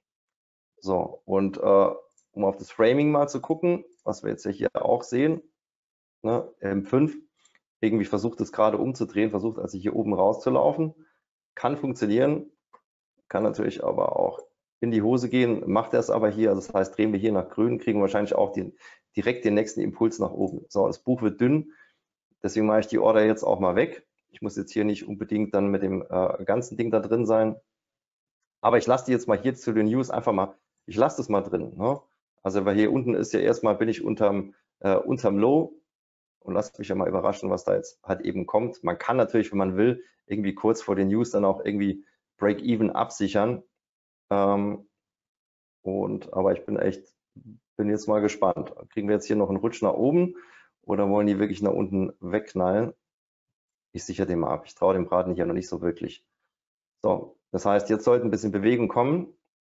So, und äh, um auf das Framing mal zu gucken, was wir jetzt ja hier auch sehen, ne, M fünf, irgendwie versucht es gerade umzudrehen, versucht also hier oben rauszulaufen, kann funktionieren, kann natürlich aber auch in die Hose gehen, macht er es aber hier, also das heißt, drehen wir hier nach grün, kriegen wahrscheinlich auch den, direkt den nächsten Impuls nach oben. So, das Buch wird dünn, deswegen mache ich die Order jetzt auch mal weg. Ich muss jetzt hier nicht unbedingt dann mit dem äh, ganzen Ding da drin sein, aber ich lasse die jetzt mal hier zu den News einfach mal, ich lasse das mal drin. Ne? Also weil hier unten ist ja erstmal, bin ich unterm, äh, unterm Low und lasst mich ja mal überraschen, was da jetzt halt eben kommt. Man kann natürlich, wenn man will, irgendwie kurz vor den News dann auch irgendwie Break-Even absichern. Ähm, und, aber ich bin echt, bin jetzt mal gespannt. Kriegen wir jetzt hier noch einen Rutsch nach oben oder wollen die wirklich nach unten wegknallen? Ich sichere den mal ab. Ich traue dem Braten hier noch nicht so wirklich. So, das heißt, jetzt sollte ein bisschen Bewegung kommen.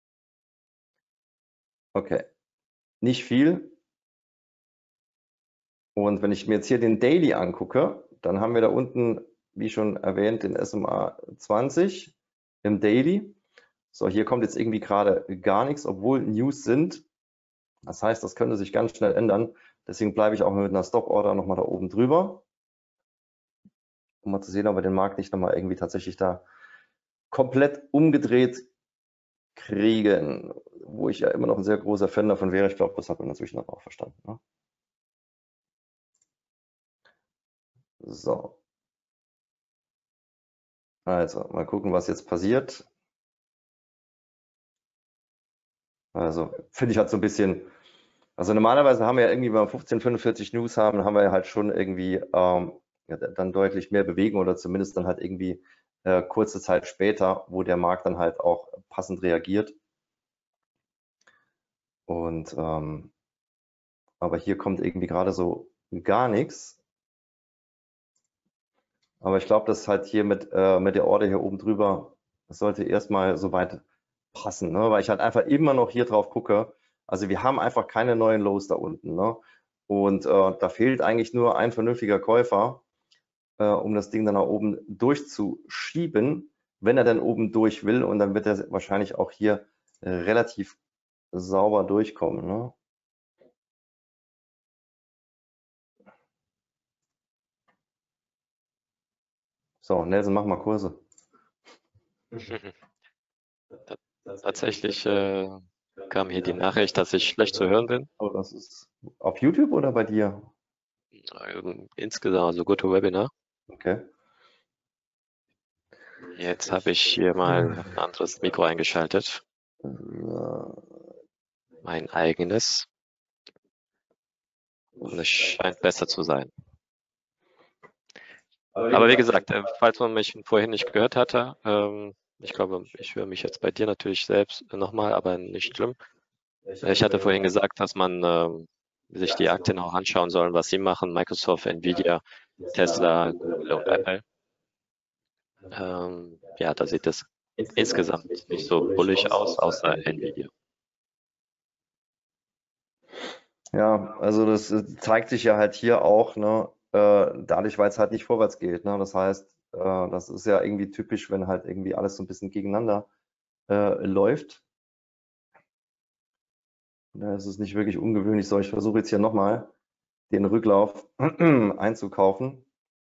Okay, nicht viel. Und wenn ich mir jetzt hier den Daily angucke, dann haben wir da unten, wie schon erwähnt, den S M A zwanzig im Daily. So, hier kommt jetzt irgendwie gerade gar nichts, obwohl News sind. Das heißt, das könnte sich ganz schnell ändern. Deswegen bleibe ich auch mit einer Stop-Order nochmal da oben drüber, um mal zu sehen, ob wir den Markt nicht nochmal irgendwie tatsächlich da komplett umgedreht kriegen, wo ich ja immer noch ein sehr großer Fan davon wäre. Ich glaube, das hat man inzwischen auch verstanden. Ne? So. Also, mal gucken, was jetzt passiert. Also, finde ich halt so ein bisschen, also normalerweise haben wir ja irgendwie, wenn wir fünfzehn fünfundvierzig News haben, haben wir ja halt schon irgendwie ähm, ja, dann deutlich mehr Bewegung oder zumindest dann halt irgendwie äh, kurze Zeit später, wo der Markt dann halt auch passend reagiert. Und ähm, aber hier kommt irgendwie gerade so gar nichts. Aber ich glaube, dass halt hier mit, äh, mit der Order hier oben drüber, das sollte erstmal soweit passen, ne? Weil ich halt einfach immer noch hier drauf gucke. Also wir haben einfach keine neuen Lows da unten. Ne? Und äh, da fehlt eigentlich nur ein vernünftiger Käufer, äh, um das Ding dann nach oben durchzuschieben, wenn er dann oben durch will. Und dann wird er wahrscheinlich auch hier äh, relativ sauber durchkommen. Ne? So, Nelson, mach mal Kurse. Tatsächlich äh, kam hier die Nachricht, dass ich schlecht zu hören bin. Oh, das ist auf YouTube oder bei dir? Ähm, Insgesamt, also GoToWebinar. Okay. Jetzt habe ich hier mal ein anderes Mikro eingeschaltet. Mein eigenes. Und es scheint besser zu sein. Aber wie gesagt, äh, falls man mich vorhin nicht gehört hatte, ähm, ich glaube, ich höre mich jetzt bei dir natürlich selbst nochmal, aber nicht schlimm. Ich hatte vorhin gesagt, dass man ähm, sich die Aktien auch anschauen sollen, was sie machen, Microsoft, Nvidia, Tesla, Google und Apple. Ähm, ja, da sieht es insgesamt nicht so bullig aus, außer Nvidia. Ja, also das äh, zeigt sich ja halt hier auch, ne, äh, dadurch, weil es halt nicht vorwärts geht. Ne? Das heißt, äh, das ist ja irgendwie typisch, wenn halt irgendwie alles so ein bisschen gegeneinander äh, läuft. Da ist es nicht wirklich ungewöhnlich. So, ich versuche jetzt hier nochmal den Rücklauf einzukaufen.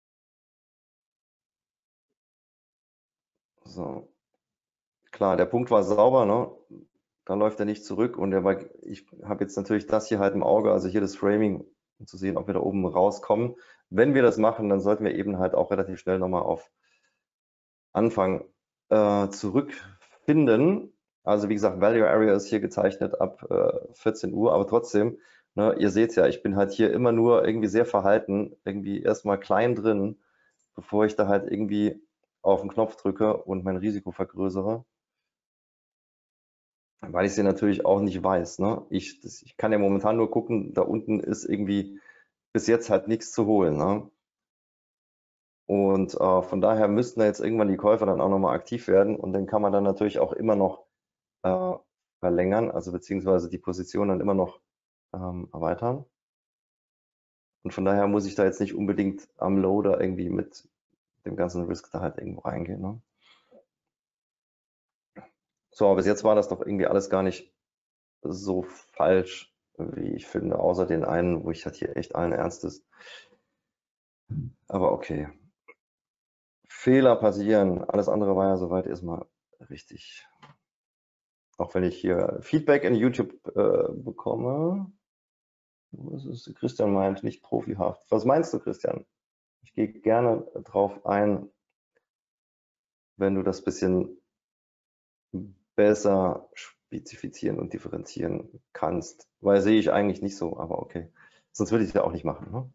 So, klar, der Punkt war sauber, ne? Da läuft er nicht zurück und der war, ich habe jetzt natürlich das hier halt im Auge, also hier das Framing, um zu sehen, ob wir da oben rauskommen. Wenn wir das machen, dann sollten wir eben halt auch relativ schnell nochmal auf Anfang äh, zurückfinden. Also wie gesagt, Value Area ist hier gezeichnet ab äh, vierzehn Uhr, aber trotzdem, ne, ihr seht ja, ich bin halt hier immer nur irgendwie sehr verhalten, irgendwie erstmal klein drin, bevor ich da halt irgendwie auf den Knopf drücke und mein Risiko vergrößere. Weil ich sie natürlich auch nicht weiß. Ne? Ich, das, ich kann ja momentan nur gucken, da unten ist irgendwie bis jetzt halt nichts zu holen. Ne? Und äh, von daher müssten da jetzt irgendwann die Käufer dann auch nochmal aktiv werden und dann kann man dann natürlich auch immer noch äh, verlängern, also beziehungsweise die Position dann immer noch ähm, erweitern. Und von daher muss ich da jetzt nicht unbedingt am Loader irgendwie mit dem ganzen Risk da halt irgendwo reingehen. Ne? So, aber bis jetzt war das doch irgendwie alles gar nicht so falsch, wie ich finde, außer den einen, wo ich halt hier echt allen Ernstes. Aber okay. Fehler passieren. Alles andere war ja soweit erstmal richtig. Auch wenn ich hier Feedback in YouTube äh, bekomme. Was ist, Christian meint, nicht profihaft. Was meinst du, Christian? Ich gehe gerne drauf ein, wenn du das bisschen besser spezifizieren und differenzieren kannst. Weil sehe ich eigentlich nicht so, aber okay. Sonst würde ich es ja auch nicht machen. Ne?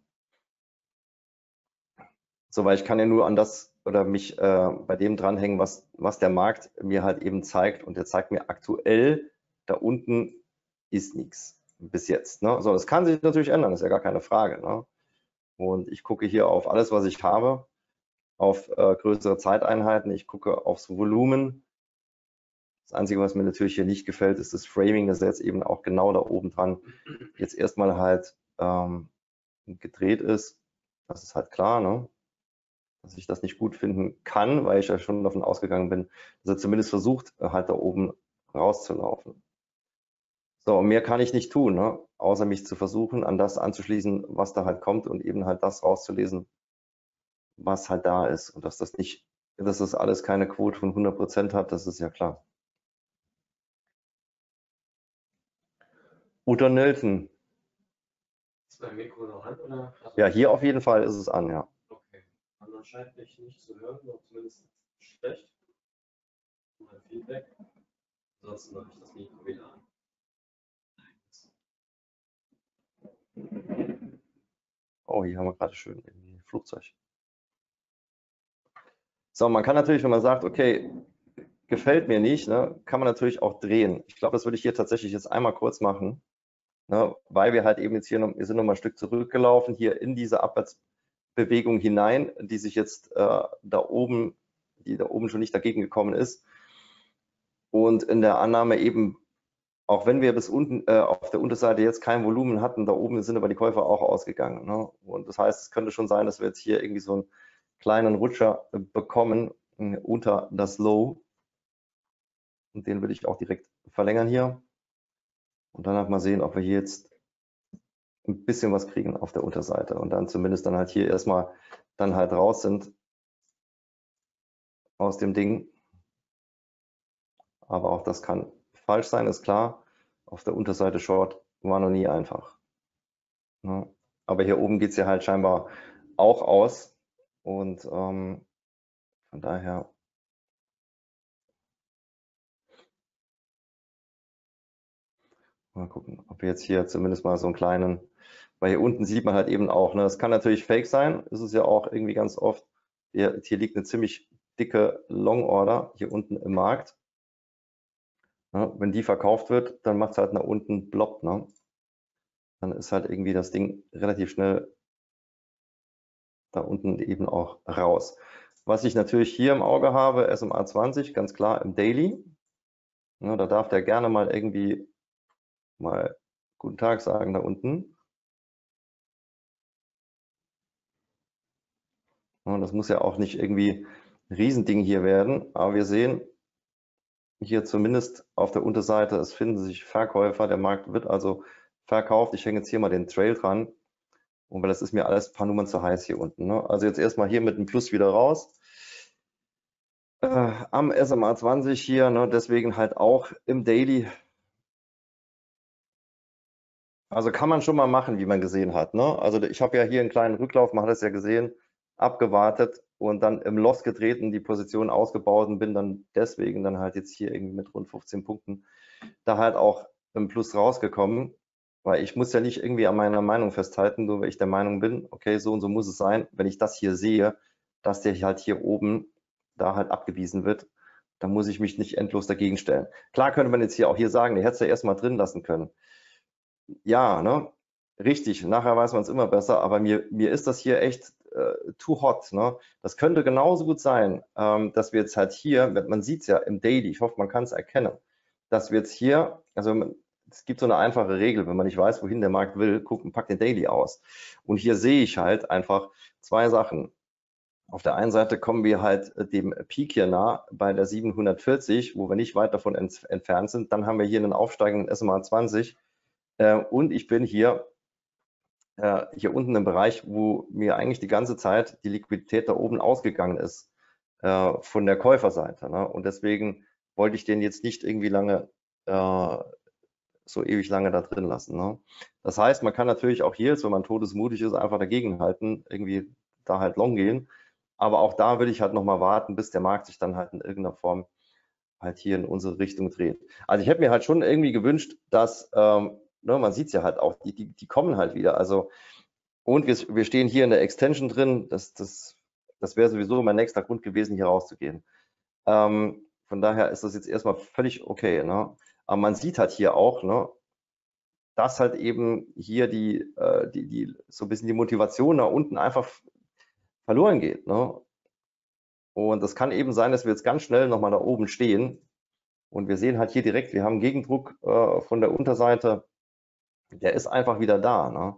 So, weil ich kann ja nur an das oder mich äh, bei dem dranhängen, was, was der Markt mir halt eben zeigt. Und der zeigt mir aktuell, da unten ist nichts bis jetzt. Ne? So, das kann sich natürlich ändern, ist ja gar keine Frage. Ne? Und ich gucke hier auf alles, was ich habe, auf äh, größere Zeiteinheiten. Ich gucke aufs Volumen. Das Einzige, was mir natürlich hier nicht gefällt, ist das Framing, das jetzt eben auch genau da oben dran jetzt erstmal halt ähm, gedreht ist. Das ist halt klar, ne? Dass ich das nicht gut finden kann, weil ich ja schon davon ausgegangen bin, dass er zumindest versucht, halt da oben rauszulaufen. So, und mehr kann ich nicht tun, ne? Außer mich zu versuchen, an das anzuschließen, was da halt kommt und eben halt das rauszulesen, was halt da ist. Und dass das nicht, dass das alles keine Quote von hundert Prozent hat, das ist ja klar. Uta Nelson. Ist mein Mikro noch an, oder? Ja, hier auf jeden Fall ist es an, ja. Okay. Man scheint mich nicht zu hören, oder zumindest schlecht. Mein Feedback. Ansonsten mache ich das Mikro wieder an. Oh, hier haben wir gerade schön irgendwie Flugzeug. So, man kann natürlich, wenn man sagt, okay, gefällt mir nicht, ne, kann man natürlich auch drehen. Ich glaube, das würde ich hier tatsächlich jetzt einmal kurz machen, ne, weil wir halt eben jetzt hier noch, wir sind noch mal ein Stück zurückgelaufen, hier in diese Abwärtsbewegung hinein, die sich jetzt äh, da oben, die da oben schon nicht dagegen gekommen ist. Und in der Annahme eben, auch wenn wir bis unten äh, auf der Unterseite jetzt kein Volumen hatten, da oben sind aber die Käufer auch ausgegangen. Ne? Und das heißt, es könnte schon sein, dass wir jetzt hier irgendwie so einen kleinen Rutscher äh, bekommen äh, unter das Low. Und den würde ich auch direkt verlängern hier. Und danach mal sehen, ob wir hier jetzt ein bisschen was kriegen auf der Unterseite. Und dann zumindest dann halt hier erstmal dann halt raus sind aus dem Ding. Aber auch das kann falsch sein, ist klar. Auf der Unterseite Short war noch nie einfach. Ja. Aber hier oben geht es ja halt scheinbar auch aus. Und ähm, von daher mal gucken, ob wir jetzt hier zumindest mal so einen kleinen, weil hier unten sieht man halt eben auch, ne, das kann natürlich fake sein, ist es ja auch irgendwie ganz oft. Hier, hier liegt eine ziemlich dicke Long Order hier unten im Markt. Ja, wenn die verkauft wird, dann macht es halt nach unten Blob. Ne? dann ist halt irgendwie das Ding relativ schnell da unten eben auch raus. Was ich natürlich hier im Auge habe, S M A zwanzig, ganz klar im Daily. Ja, da darf der gerne mal irgendwie mal guten Tag sagen da unten. Ja, das muss ja auch nicht irgendwie ein Riesending hier werden, aber wir sehen hier zumindest auf der Unterseite, es finden sich Verkäufer, der Markt wird also verkauft. Ich hänge jetzt hier mal den Trail dran, und weil das ist mir alles ein paar Nummern zu heiß hier unten. Ne? Also jetzt erstmal hier mit dem Plus wieder raus. Äh, am S M A zwanzig hier, ne? Deswegen halt auch im Daily. Also kann man schon mal machen, wie man gesehen hat. Ne? Also ich habe ja hier einen kleinen Rücklauf, man hat es ja gesehen, abgewartet und dann im Loss getreten, die Position ausgebaut und bin dann deswegen dann halt jetzt hier irgendwie mit rund fünfzehn Punkten da halt auch im Plus rausgekommen, weil ich muss ja nicht irgendwie an meiner Meinung festhalten, nur weil ich der Meinung bin, okay, so und so muss es sein. Wenn ich das hier sehe, dass der halt hier oben da halt abgewiesen wird, dann muss ich mich nicht endlos dagegen stellen. Klar könnte man jetzt hier auch hier sagen, der hätte es ja erstmal drin lassen können. Ja, ne? Richtig, nachher weiß man es immer besser, aber mir, mir ist das hier echt äh, too hot. Ne? Das könnte genauso gut sein, ähm, dass wir jetzt halt hier, man sieht es ja im Daily, ich hoffe, man kann es erkennen, dass wir jetzt hier, also es gibt so eine einfache Regel, wenn man nicht weiß, wohin der Markt will, guck und pack den Daily aus. Und hier sehe ich halt einfach zwei Sachen. Auf der einen Seite kommen wir halt dem Peak hier nah bei der siebenhundertvierzig, wo wir nicht weit davon ent entfernt sind. Dann haben wir hier einen aufsteigenden S M A zwanzig. Äh, und ich bin hier, äh, hier unten im Bereich, wo mir eigentlich die ganze Zeit die Liquidität da oben ausgegangen ist äh, von der Käuferseite. Ne? Und deswegen wollte ich den jetzt nicht irgendwie lange, äh, so ewig lange da drin lassen. Ne? Das heißt, man kann natürlich auch hier jetzt, wenn man todesmutig ist, einfach dagegenhalten, irgendwie da halt long gehen. Aber auch da würde ich halt nochmal warten, bis der Markt sich dann halt in irgendeiner Form halt hier in unsere Richtung dreht. Also ich hätte mir halt schon irgendwie gewünscht, dass, ähm, ne, man sieht es ja halt auch, die, die, die kommen halt wieder. Also, und wir, wir stehen hier in der Extension drin, das, das, das wäre sowieso mein nächster Grund gewesen, hier rauszugehen. Ähm, von daher ist das jetzt erstmal völlig okay. Ne? Aber man sieht halt hier auch, ne, dass halt eben hier die, äh, die, die, so ein bisschen die Motivation nach unten einfach verloren geht. Ne? Und das kann eben sein, dass wir jetzt ganz schnell nochmal da oben stehen. Und wir sehen halt hier direkt, wir haben Gegendruck äh, von der Unterseite. Der ist einfach wieder da. Ne?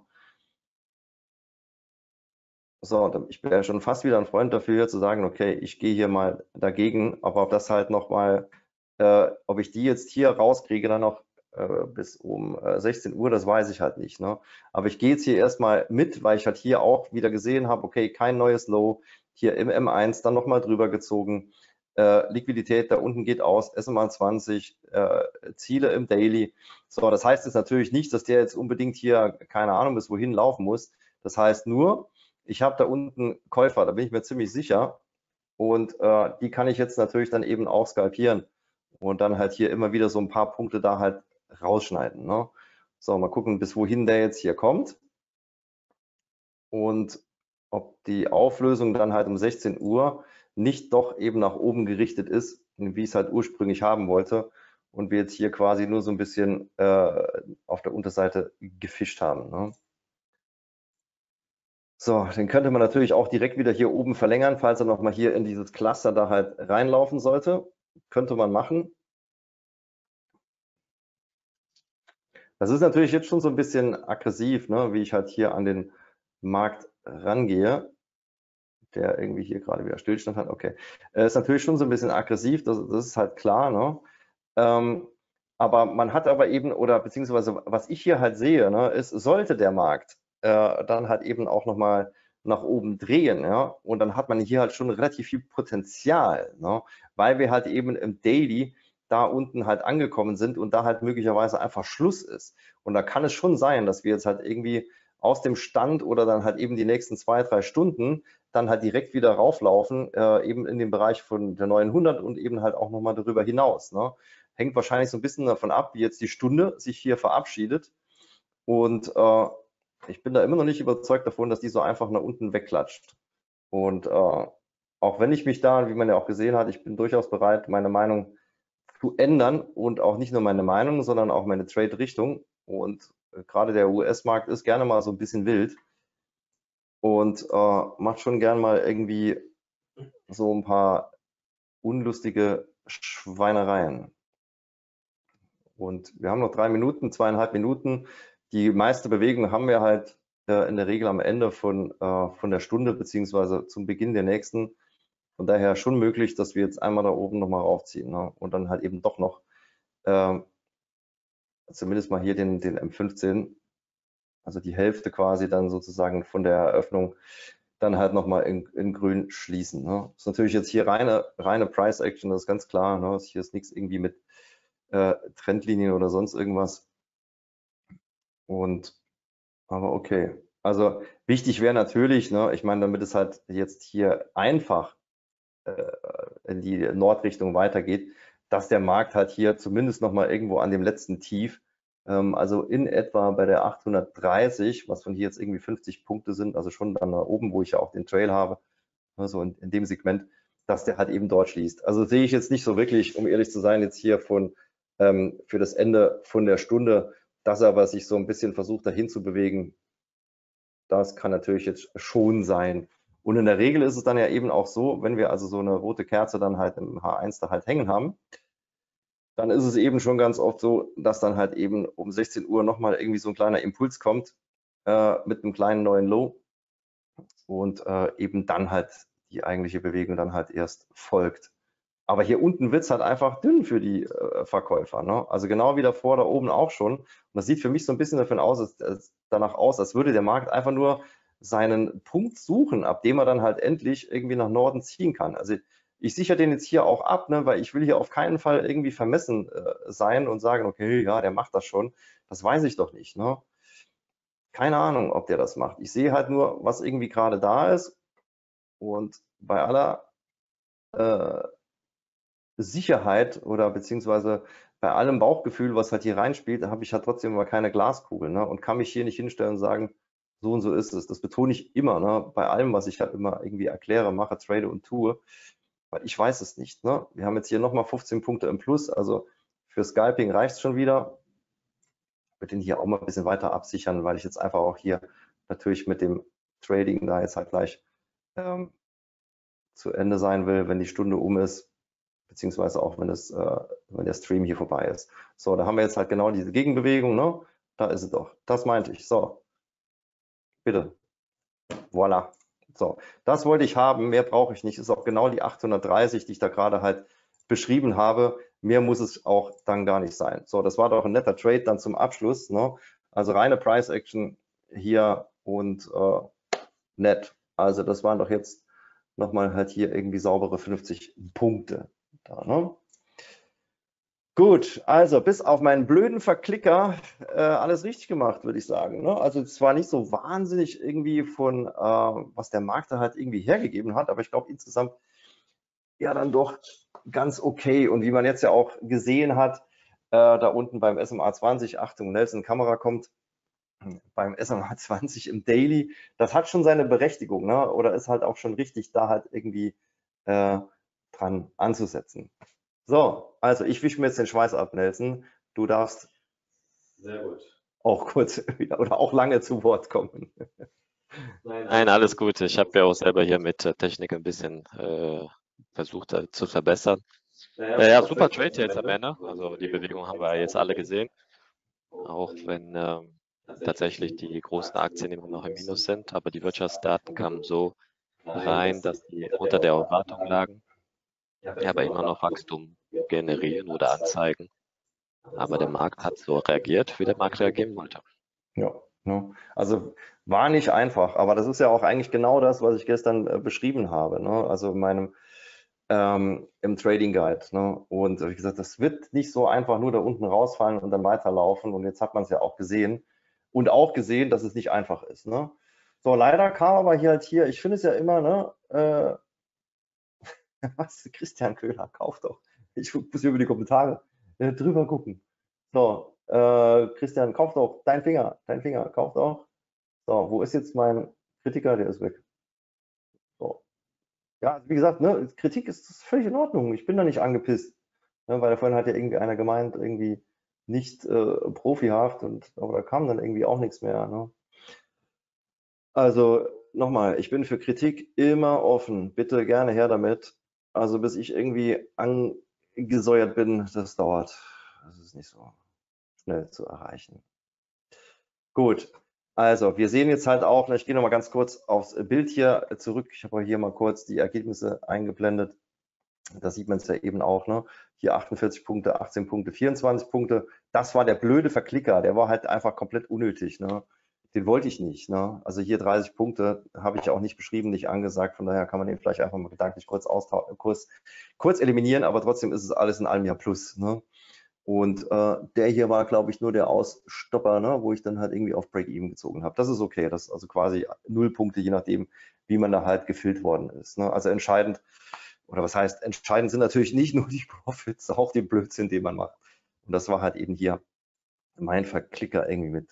So, ich bin ja schon fast wieder ein Freund dafür, zu sagen, okay, ich gehe hier mal dagegen, aber ob das halt nochmal, äh, ob ich die jetzt hier rauskriege, dann noch äh, bis um äh, sechzehn Uhr, das weiß ich halt nicht. Ne? Aber ich gehe jetzt hier erstmal mit, weil ich halt hier auch wieder gesehen habe, okay, kein neues Low, hier im M eins dann nochmal drüber gezogen. Äh, Liquidität da unten geht aus, S M A zwanzig, äh, Ziele im Daily. So, das heißt jetzt natürlich nicht, dass der jetzt unbedingt hier, keine Ahnung, bis wohin laufen muss. Das heißt nur, ich habe da unten Käufer, da bin ich mir ziemlich sicher. Und äh, die kann ich jetzt natürlich dann eben auch skalpieren und dann halt hier immer wieder so ein paar Punkte da halt rausschneiden. Ne? So, mal gucken, bis wohin der jetzt hier kommt. Und ob die Auflösung dann halt um sechzehn Uhr nicht doch eben nach oben gerichtet ist, wie ich es halt ursprünglich haben wollte. Und wir jetzt hier quasi nur so ein bisschen äh, auf der Unterseite gefischt haben. Ne? So, den könnte man natürlich auch direkt wieder hier oben verlängern, falls er nochmal hier in dieses Cluster da halt reinlaufen sollte. Könnte man machen. Das ist natürlich jetzt schon so ein bisschen aggressiv, ne, wie ich halt hier an den Markt rangehe, der irgendwie hier gerade wieder Stillstand hat. Okay, äh, ist natürlich schon so ein bisschen aggressiv, das, das ist halt klar. Ne? Ähm, aber man hat aber eben, oder beziehungsweise was ich hier halt sehe, ne, ist, sollte der Markt äh, dann halt eben auch nochmal nach oben drehen, ja, und dann hat man hier halt schon relativ viel Potenzial, ne, weil wir halt eben im Daily da unten halt angekommen sind und da halt möglicherweise einfach Schluss ist. Und da kann es schon sein, dass wir jetzt halt irgendwie aus dem Stand oder dann halt eben die nächsten zwei, drei Stunden dann halt direkt wieder rauflaufen, äh, eben in den Bereich von der neunhundert und eben halt auch nochmal darüber hinaus. Ne? Hängt wahrscheinlich so ein bisschen davon ab, wie jetzt die Stunde sich hier verabschiedet. Und äh, ich bin da immer noch nicht überzeugt davon, dass die so einfach nach unten wegklatscht. Und äh, auch wenn ich mich da, wie man ja auch gesehen hat, ich bin durchaus bereit, meine Meinung zu ändern und auch nicht nur meine Meinung, sondern auch meine Trade-Richtung. Und gerade der U S-Markt ist gerne mal so ein bisschen wild und äh, macht schon gern mal irgendwie so ein paar unlustige Schweinereien. Und wir haben noch drei Minuten, zweieinhalb Minuten. Die meiste Bewegung haben wir halt äh, in der Regel am Ende von, äh, von der Stunde beziehungsweise zum Beginn der nächsten. Von daher schon möglich, dass wir jetzt einmal da oben nochmal raufziehen, ne? Und dann halt eben doch noch äh, zumindest mal hier den, den M fünfzehn, also die Hälfte quasi dann sozusagen von der Eröffnung, dann halt nochmal in, in grün schließen. Ne? Das ist natürlich jetzt hier reine, reine Price Action, das ist ganz klar. Ne? Hier ist nichts irgendwie mit äh, Trendlinien oder sonst irgendwas. Und aber okay. Also wichtig wäre natürlich, ne, ich meine, damit es halt jetzt hier einfach äh, in die Nordrichtung weitergeht, dass der Markt halt hier zumindest nochmal irgendwo an dem letzten Tief, ähm, also in etwa bei der achthundertdreißig, was von hier jetzt irgendwie fünfzig Punkte sind, also schon dann da oben, wo ich ja auch den Trail habe, also in, in dem Segment, dass der halt eben dort schließt. Also sehe ich jetzt nicht so wirklich, um ehrlich zu sein, jetzt hier von ähm, für das Ende von der Stunde, dass er aber sich so ein bisschen versucht, dahin zu bewegen. Das kann natürlich jetzt schon sein. Und in der Regel ist es dann ja eben auch so, wenn wir also so eine rote Kerze dann halt im H eins da halt hängen haben, dann ist es eben schon ganz oft so, dass dann halt eben um sechzehn Uhr nochmal irgendwie so ein kleiner Impuls kommt äh, mit einem kleinen neuen Low und äh, eben dann halt die eigentliche Bewegung dann halt erst folgt. Aber hier unten wird es halt einfach dünn für die äh, Verkäufer. Ne? Also genau wie davor, da oben auch schon. Und das sieht für mich so ein bisschen davon aus, als, als, danach aus, als würde der Markt einfach nur seinen Punkt suchen, ab dem er dann halt endlich irgendwie nach Norden ziehen kann. Also ich sichere den jetzt hier auch ab, ne, weil ich will hier auf keinen Fall irgendwie vermessen äh, sein und sagen, okay, ja, der macht das schon. Das weiß ich doch nicht. Ne? Keine Ahnung, ob der das macht. Ich sehe halt nur, was irgendwie gerade da ist. Und bei aller äh, Sicherheit oder beziehungsweise bei allem Bauchgefühl, was halt hier reinspielt, habe ich halt trotzdem aber keine Glaskugel, ne? Und kann mich hier nicht hinstellen und sagen, so und so ist es. Das betone ich immer, ne? Bei allem, was ich halt immer irgendwie erkläre, mache, trade und tue, weil ich weiß es nicht, ne? Wir haben jetzt hier nochmal fünfzehn Punkte im Plus, also für Scalping reicht es schon wieder. Ich würde den hier auch mal ein bisschen weiter absichern, weil ich jetzt einfach auch hier natürlich mit dem Trading da jetzt halt gleich ähm, zu Ende sein will, wenn die Stunde um ist, beziehungsweise auch wenn, es, äh, wenn der Stream hier vorbei ist. So, da haben wir jetzt halt genau diese Gegenbewegung, ne? Da ist es doch. Das meinte ich. So, bitte. Voilà. So, das wollte ich haben. Mehr brauche ich nicht. Ist auch genau die achthundertdreißig, die ich da gerade halt beschrieben habe. Mehr muss es auch dann gar nicht sein. So, das war doch ein netter Trade dann zum Abschluss. Ne? Also reine Price Action hier und äh, nett. Also das waren doch jetzt nochmal halt hier irgendwie saubere fünfzig Punkte. Da, ne? Gut, also bis auf meinen blöden Verklicker äh, alles richtig gemacht, würde ich sagen. Ne? Also zwar nicht so wahnsinnig irgendwie von, äh, was der Markt da halt irgendwie hergegeben hat, aber ich glaube insgesamt ja dann doch ganz okay. Und wie man jetzt ja auch gesehen hat, äh, da unten beim S M A zwanzig, Achtung, Nelson, Kamera kommt, beim S M A zwanzig im Daily, das hat schon seine Berechtigung, ne? Oder ist halt auch schon richtig, da halt irgendwie äh, dran anzusetzen. So, also ich wische mir jetzt den Schweiß ab, Nelson. Du darfst Sehr gut. auch kurz wieder oder auch lange zu Wort kommen. Nein, Nein, alles gut. Ich habe ja auch selber hier mit der Technik ein bisschen äh, versucht äh, zu verbessern. Äh, ja, super Trade jetzt am Ende. Also die Bewegung haben wir jetzt alle gesehen. Auch wenn ähm, tatsächlich die großen Aktien immer noch im Minus sind. Aber die Wirtschaftsdaten kamen so rein, dass die unter der Erwartung lagen, aber immer noch Wachstum generieren oder anzeigen. Aber der Markt hat so reagiert, wie der Markt reagieren wollte. Ja, ne? Also war nicht einfach, aber das ist ja auch eigentlich genau das, was ich gestern äh, beschrieben habe. Ne? Also in meinem ähm, im Trading Guide. Ne? Und wie gesagt, das wird nicht so einfach nur da unten rausfallen und dann weiterlaufen. Und jetzt hat man es ja auch gesehen und auch gesehen, dass es nicht einfach ist. Ne? So, leider kam aber hier halt hier, ich finde es ja immer, ne, äh, was, Christian Köhler, kauf doch. Ich muss hier über die Kommentare äh, drüber gucken. So, äh, Christian, kauf doch, dein Finger, dein Finger, kauf doch. So, wo ist jetzt mein Kritiker? Der ist weg. So. Ja, wie gesagt, ne, Kritik ist, ist völlig in Ordnung. Ich bin da nicht angepisst. Ne, weil vorhin hat ja irgendwie einer gemeint, irgendwie, nicht äh, profihaft und aber da kam dann irgendwie auch nichts mehr. Ne? Also nochmal, ich bin für Kritik immer offen. Bitte gerne her damit. Also bis ich irgendwie angesäuert bin, das dauert. Das ist nicht so schnell zu erreichen. Gut, also wir sehen jetzt halt auch, ich gehe nochmal ganz kurz aufs Bild hier zurück. Ich habe hier mal kurz die Ergebnisse eingeblendet. Da sieht man es ja eben auch, ne? Hier achtundvierzig Punkte, achtzehn Punkte, vierundzwanzig Punkte. Das war der blöde Verklicker, der war halt einfach komplett unnötig. Ne? Den wollte ich nicht. Ne? Also hier dreißig Punkte habe ich auch nicht beschrieben, nicht angesagt. Von daher kann man den vielleicht einfach mal gedanklich kurz, kurz, kurz eliminieren, aber trotzdem ist es alles in allem ja Plus. Ne? Und äh, der hier war, glaube ich, nur der Ausstopper, ne? Wo ich dann halt irgendwie auf Break-Even gezogen habe. Das ist okay. Das ist also quasi null Punkte, je nachdem, wie man da halt gefüllt worden ist. Ne? Also entscheidend, oder was heißt, entscheidend sind natürlich nicht nur die Profits, auch den Blödsinn, den man macht. Und das war halt eben hier mein Verklicker irgendwie mit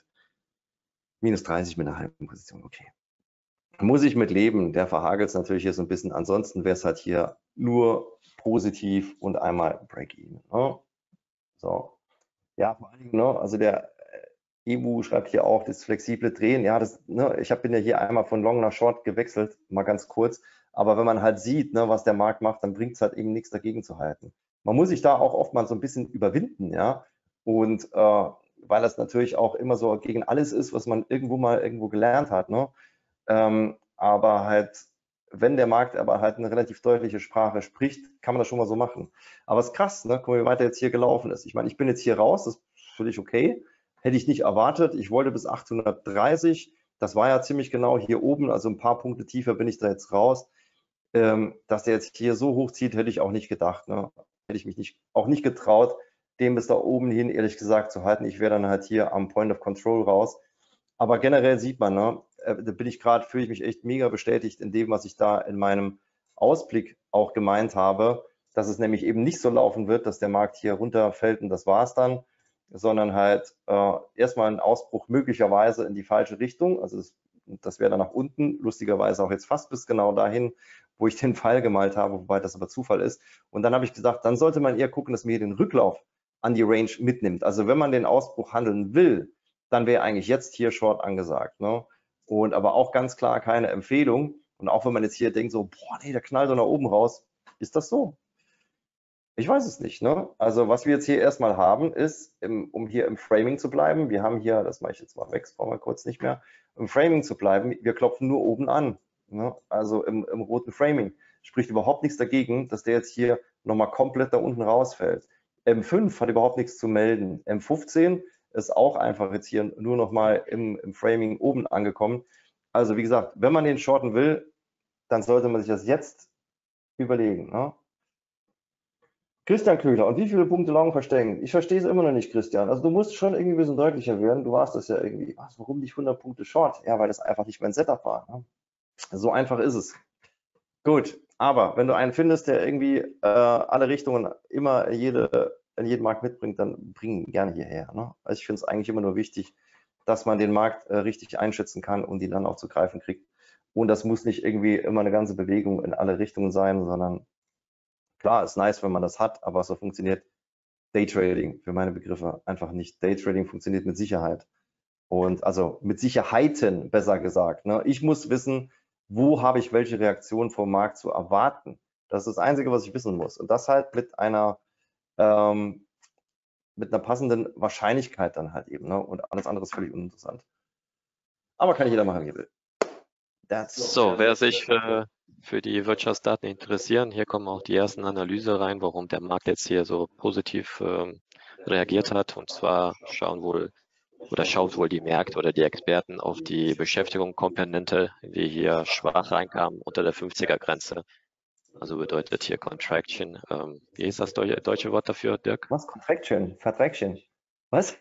minus dreißig mit einer halben Position. Okay. Muss ich mit leben. Der verhagelt es natürlich hier so ein bisschen. Ansonsten wäre es halt hier nur positiv und einmal Break-Even. Ne? So. Ja, vor allen Dingen, ne, also der E B U schreibt hier auch das flexible Drehen. Ja, das, ne, ich hab, bin ja hier einmal von Long nach Short gewechselt, mal ganz kurz. Aber wenn man halt sieht, ne, was der Markt macht, dann bringt es halt eben nichts dagegen zu halten. Man muss sich da auch oftmals so ein bisschen überwinden, ja. Und äh, weil das natürlich auch immer so gegen alles ist, was man irgendwo mal irgendwo gelernt hat, ne? Ähm, aber halt, wenn der Markt aber halt eine relativ deutliche Sprache spricht, kann man das schon mal so machen. Aber es ist krass, ne? Guck mal, wie weit er jetzt hier gelaufen ist. Ich meine, ich bin jetzt hier raus, das ist völlig okay. Hätte ich nicht erwartet. Ich wollte bis achthundertdreißig. Das war ja ziemlich genau hier oben, also ein paar Punkte tiefer bin ich da jetzt raus. Ähm, dass der jetzt hier so hoch zieht, hätte ich auch nicht gedacht. Ne? Hätte ich mich nicht, auch nicht getraut, den bis da oben hin, ehrlich gesagt, zu halten. Ich wäre dann halt hier am Point of Control raus. Aber generell sieht man, ne, da bin ich gerade, fühle ich mich echt mega bestätigt in dem, was ich da in meinem Ausblick auch gemeint habe, dass es nämlich eben nicht so laufen wird, dass der Markt hier runterfällt und das war es dann, sondern halt äh, erstmal ein Ausbruch möglicherweise in die falsche Richtung. Also das, das wäre dann nach unten, lustigerweise auch jetzt fast bis genau dahin, wo ich den Pfeil gemalt habe, wobei das aber Zufall ist. Und dann habe ich gesagt, dann sollte man eher gucken, dass man hier den Rücklauf an die Range mitnimmt. Also wenn man den Ausbruch handeln will, dann wäre eigentlich jetzt hier Short angesagt. Ne? Und aber auch ganz klar keine Empfehlung. Und auch wenn man jetzt hier denkt, so, boah, nee, der knallt doch nach oben raus, ist das so? Ich weiß es nicht. Ne? Also was wir jetzt hier erstmal haben, ist, im, um hier im Framing zu bleiben, wir haben hier, das mache ich jetzt mal weg, das brauchen wir kurz nicht mehr, im Framing zu bleiben, wir klopfen nur oben an. Ne? Also im, im roten Framing. Spricht überhaupt nichts dagegen, dass der jetzt hier nochmal komplett da unten rausfällt. M fünf hat überhaupt nichts zu melden. M fünfzehn ist auch einfach jetzt hier nur nochmal im, im Framing oben angekommen. Also wie gesagt, wenn man den shorten will, dann sollte man sich das jetzt überlegen. Ne? Christian Köhler, und wie viele Punkte Long verstecken? Ich verstehe es immer noch nicht, Christian. Also du musst schon irgendwie ein bisschen deutlicher werden. Du warst das ja irgendwie. Was, warum nicht hundert Punkte Short? Ja, weil das einfach nicht mein Setup war. Ne? So einfach ist es. Gut, aber wenn du einen findest, der irgendwie äh, alle Richtungen immer jede, in jeden Markt mitbringt, dann bring ihn gerne hierher. Ne? Also ich finde es eigentlich immer nur wichtig, dass man den Markt äh, richtig einschätzen kann und ihn dann auch zu greifen kriegt. Und das muss nicht irgendwie immer eine ganze Bewegung in alle Richtungen sein, sondern klar, ist nice, wenn man das hat, aber so funktioniert Daytrading für meine Begriffe einfach nicht. Daytrading funktioniert mit Sicherheit. Und also mit Sicherheiten, besser gesagt. Ne? Ich muss wissen, wo habe ich welche Reaktion vom Markt zu erwarten. Das ist das Einzige, was ich wissen muss. Und das halt mit einer, ähm, mit einer passenden Wahrscheinlichkeit dann halt eben. Ne? Und alles andere ist völlig uninteressant. Aber kann jeder machen, wie er will. That's so, wer sich äh, für die Wirtschaftsdaten interessieren, hier kommen auch die ersten Analyse rein, warum der Markt jetzt hier so positiv äh, reagiert hat. Und zwar schauen wohl oder schaut wohl die Märkte oder die Experten auf die Beschäftigungskomponente, die hier schwach reinkam unter der fünfziger Grenze. Also bedeutet hier Contraction. Ähm, wie ist das deutsche, deutsche Wort dafür, Dirk? Was? Contraction? Vertraction? Was?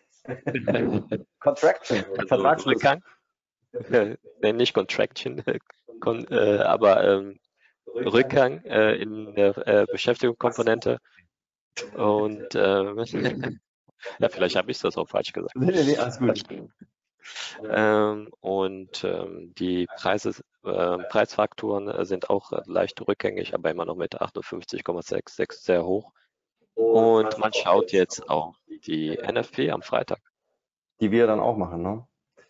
Contraction. Also Rückgang? Äh, nee, nicht Contraction, Kon, äh, aber ähm, Rückgang äh, in der äh, Beschäftigungskomponente. Und äh, ja, vielleicht habe ich das auch falsch gesagt. Nee, nee, nee, alles gut. Ähm, und ähm, die Preise, äh, Preisfaktoren sind auch leicht rückgängig, aber immer noch mit achtundfünfzig Komma sechs sechs sehr hoch. Und man schaut jetzt auch die N F P am Freitag. Die wir dann auch machen, ne?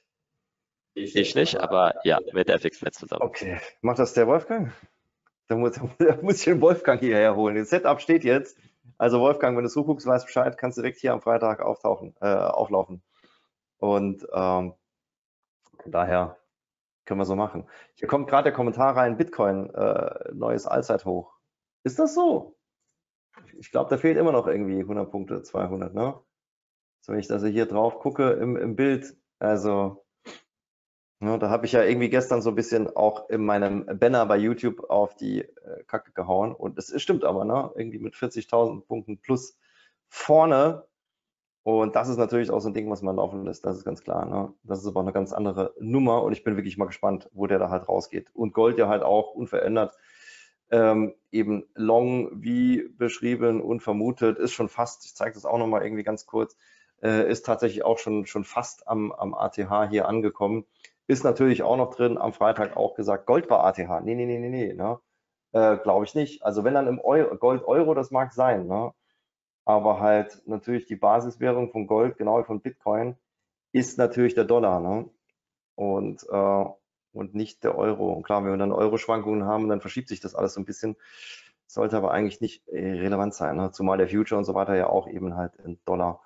Ich nicht, aber ja, mit F X Flat zusammen. Okay, macht das der Wolfgang? Da muss, da muss ich den Wolfgang hierher holen. Das Setup steht jetzt. Also Wolfgang, wenn du zuguckst, weißt Bescheid, kannst direkt hier am Freitag auftauchen, äh, auflaufen. Und ähm, von daher können wir so machen. Hier kommt gerade der Kommentar rein, Bitcoin, äh, neues Allzeithoch. Ist das so? Ich glaube, da fehlt immer noch irgendwie hundert Punkte, zweihundert, ne? So, wenn ich also hier drauf gucke im, im Bild, also ja, da habe ich ja irgendwie gestern so ein bisschen auch in meinem Banner bei YouTube auf die äh, Kacke gehauen. Und es stimmt aber, ne? Irgendwie mit vierzigtausend Punkten plus vorne. Und das ist natürlich auch so ein Ding, was man laufen lässt. Das ist ganz klar, ne? Das ist aber eine ganz andere Nummer. Und ich bin wirklich mal gespannt, wo der da halt rausgeht. Und Gold ja halt auch unverändert. Ähm, eben long, wie beschrieben und vermutet, ist schon fast, ich zeige das auch nochmal irgendwie ganz kurz, äh, ist tatsächlich auch schon, schon fast am, am A T H hier angekommen. Ist natürlich auch noch drin, am Freitag auch gesagt, Gold war A T H. Nee, nee, nee, nee, nee, ne? Äh, glaube ich nicht. Also wenn dann im Euro, Gold Euro, das mag sein, ne? Aber halt natürlich die Basiswährung von Gold, genau wie von Bitcoin, ist natürlich der Dollar, ne? Und, äh, und nicht der Euro. Und klar, wenn wir dann Euro-Schwankungen haben, dann verschiebt sich das alles so ein bisschen. Sollte aber eigentlich nicht relevant sein, ne? Zumal der Future und so weiter ja auch eben halt in Dollar.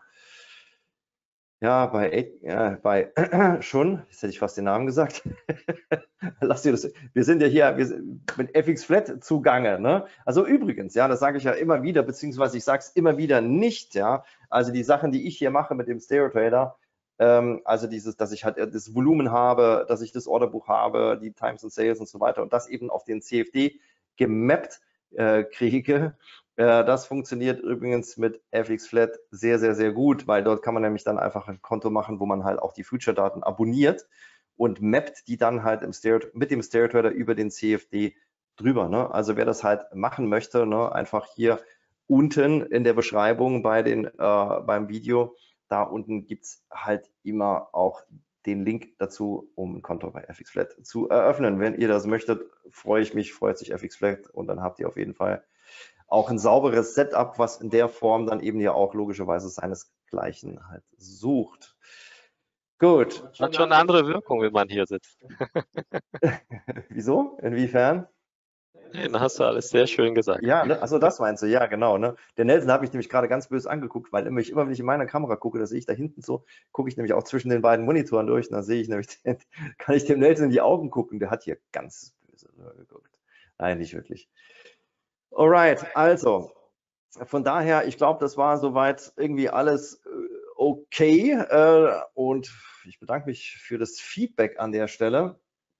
Ja, bei, äh, bei schon, jetzt hätte ich fast den Namen gesagt. Lass dir das. Wir sind ja hier wir sind mit F X Flat zugange. Ne? Also übrigens, ja, das sage ich ja immer wieder, beziehungsweise ich sage es immer wieder nicht. Ja, also die Sachen, die ich hier mache mit dem Stereo Trader, ähm, also dieses, dass ich halt das Volumen habe, dass ich das Orderbuch habe, die Times and Sales und so weiter und das eben auf den C F D gemappt äh, kriege. Das funktioniert übrigens mit F X Flat sehr, sehr, sehr gut, weil dort kann man nämlich dann einfach ein Konto machen, wo man halt auch die Future-Daten abonniert und mappt die dann halt im Stereo, mit dem Stereo Trader über den C F D drüber. Ne? Also wer das halt machen möchte, ne, einfach hier unten in der Beschreibung bei den, äh, beim Video, da unten gibt es halt immer auch den Link dazu, um ein Konto bei F X Flat zu eröffnen. Wenn ihr das möchtet, freue ich mich, freut sich F X Flat und dann habt ihr auf jeden Fall auch ein sauberes Setup, was in der Form dann eben ja auch logischerweise seinesgleichen halt sucht. Gut. Hat schon eine andere Wirkung, wenn man hier sitzt. Wieso? Inwiefern? Nee, dann hast du alles sehr schön gesagt. Ja, ne? Also das meinst du, ja, genau. Ne? Der Nelson habe ich nämlich gerade ganz böse angeguckt, weil immer, ich, immer wenn ich in meiner Kamera gucke, da sehe ich da hinten so, gucke ich nämlich auch zwischen den beiden Monitoren durch und dann sehe ich nämlich, den, kann ich dem Nelson in die Augen gucken. Der hat hier ganz böse geguckt. Nein, nicht wirklich. Alright, also von daher, ich glaube, das war soweit irgendwie alles okay äh, und ich bedanke mich für das Feedback an der Stelle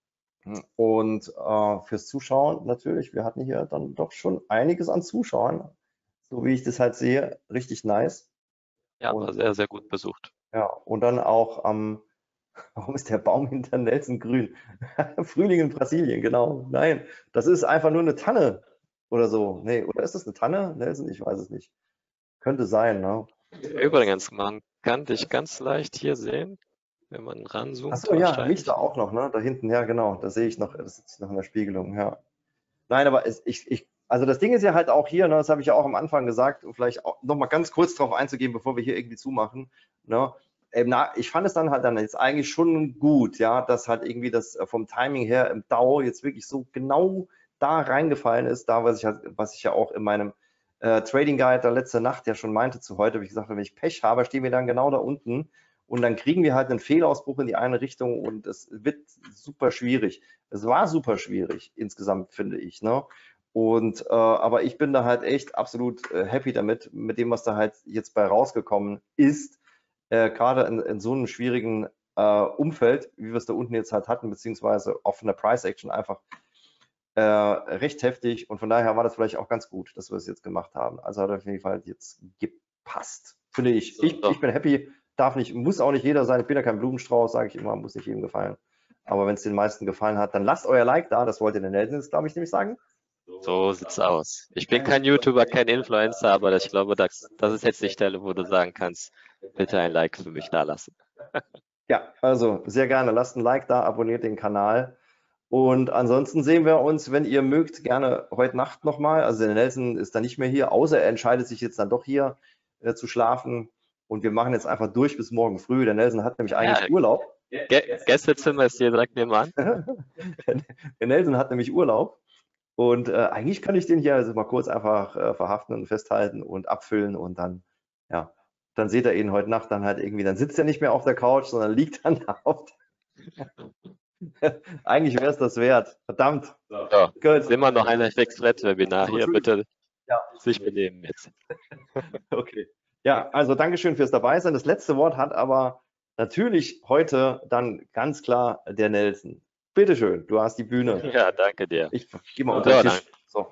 und äh, fürs Zuschauen natürlich. Wir hatten hier dann doch schon einiges an Zuschauern, so wie ich das halt sehe, richtig nice. Ja, und, war sehr, sehr gut besucht. Ja, und dann auch am, ähm, warum ist der Baum hinter Nelson grün? Frühling in Brasilien, genau. Nein, das ist einfach nur eine Tanne. Oder so. Nee, oder ist das eine Tanne, Nelson? Ich weiß es nicht. Könnte sein, ne? Übrigens, man kann dich ganz leicht hier sehen, wenn man ranzoomt. Achso, ja, mich da auch noch, ne? Da hinten, ja, genau. Da sehe ich noch, das ist noch in der Spiegelung, ja. Nein, aber es, ich, ich, also das Ding ist ja halt auch hier, ne, das habe ich ja auch am Anfang gesagt, um vielleicht auch noch mal ganz kurz drauf einzugehen, bevor wir hier irgendwie zumachen. Ne? Ähm, na, ich fand es dann halt dann jetzt eigentlich schon gut, ja, dass halt irgendwie das vom Timing her im D A O jetzt wirklich so genau da reingefallen ist, da was ich halt, was ich ja auch in meinem äh, Trading Guide der letzte Nacht ja schon meinte zu heute, wie ich gesagt habe, wenn ich Pech habe, stehen wir dann genau da unten und dann kriegen wir halt einen Fehlausbruch in die eine Richtung und es wird super schwierig. Es war super schwierig insgesamt, finde ich, ne? Und äh, aber ich bin da halt echt absolut äh, happy damit, mit dem, was da halt jetzt bei rausgekommen ist, äh, gerade in, in so einem schwierigen äh, Umfeld, wie wir es da unten jetzt halt hatten, beziehungsweise auf einer Price Action einfach äh, recht heftig und von daher war das vielleicht auch ganz gut, dass wir es jetzt gemacht haben. Also hat auf jeden Fall jetzt gepasst, finde ich. Ich, ich bin happy, darf nicht, muss auch nicht jeder sein. Ich bin ja kein Blumenstrauß, sage ich immer, muss nicht jedem gefallen. Aber wenn es den meisten gefallen hat, dann lasst euer Like da, das wollte der Nelson jetzt, glaube ich, nämlich sagen. So sieht's aus. Ich bin kein YouTuber, kein Influencer, aber ich glaube, das, das ist jetzt die Stelle, wo du sagen kannst, bitte ein Like für mich da lassen. Ja, also sehr gerne, lasst ein Like da, abonniert den Kanal. Und ansonsten sehen wir uns, wenn ihr mögt, gerne heute Nacht nochmal. Also der Nelson ist dann nicht mehr hier, außer er entscheidet sich jetzt dann doch hier äh, zu schlafen. und wir machen jetzt einfach durch bis morgen früh. Der Nelson hat nämlich eigentlich ja, Urlaub. G Gästezimmer ist hier direkt nebenan. Der Nelson hat nämlich Urlaub und äh, eigentlich kann ich den hier also mal kurz einfach äh, verhaften und festhalten und abfüllen und dann, ja, dann seht ihr ihn heute Nacht dann halt irgendwie, dann sitzt er nicht mehr auf der Couch, sondern liegt dann auf der Eigentlich wäre es das wert. Verdammt. Ja, ist immer noch ein F X Flat Webinar hier, bitte ja. sich benehmen jetzt. Okay. Ja, also Dankeschön fürs Dabeisein. Das letzte Wort hat aber natürlich heute dann ganz klar der Nelson. Bitteschön, du hast die Bühne. Ja, danke dir. Ich gehe mal unter den Tisch. So.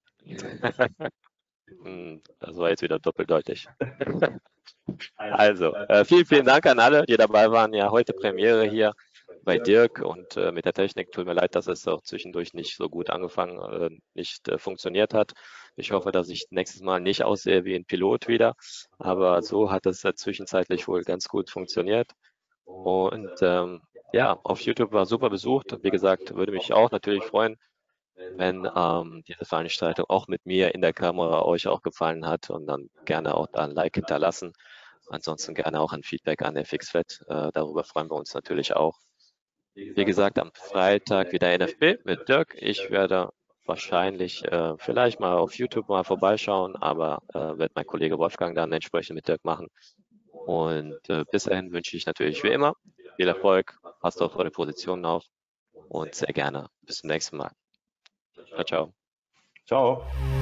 Das war jetzt wieder doppeldeutig. Also, äh, vielen, vielen Dank an alle, die dabei waren. Ja, heute Premiere hier bei Dirk und äh, mit der Technik. Tut mir leid, dass es auch zwischendurch nicht so gut angefangen, äh, nicht äh, funktioniert hat. Ich hoffe, dass ich nächstes Mal nicht aussehe wie ein Pilot wieder, aber so hat es äh, zwischenzeitlich wohl ganz gut funktioniert. Und ähm, ja, auf YouTube war super besucht. Wie gesagt, würde mich auch natürlich freuen, wenn ähm, diese Veranstaltung auch mit mir in der Kamera euch auch gefallen hat und dann gerne auch da ein Like hinterlassen. Ansonsten gerne auch ein Feedback an F X Flat. Äh, darüber freuen wir uns natürlich auch. Wie gesagt, am Freitag wieder N F B mit Dirk. Ich werde wahrscheinlich äh, vielleicht mal auf YouTube mal vorbeischauen, aber äh, wird mein Kollege Wolfgang dann entsprechend mit Dirk machen. Und äh, bis dahin wünsche ich natürlich wie immer viel Erfolg, passt auf eure Positionen auf und sehr gerne bis zum nächsten Mal. Ciao, ciao. Ciao.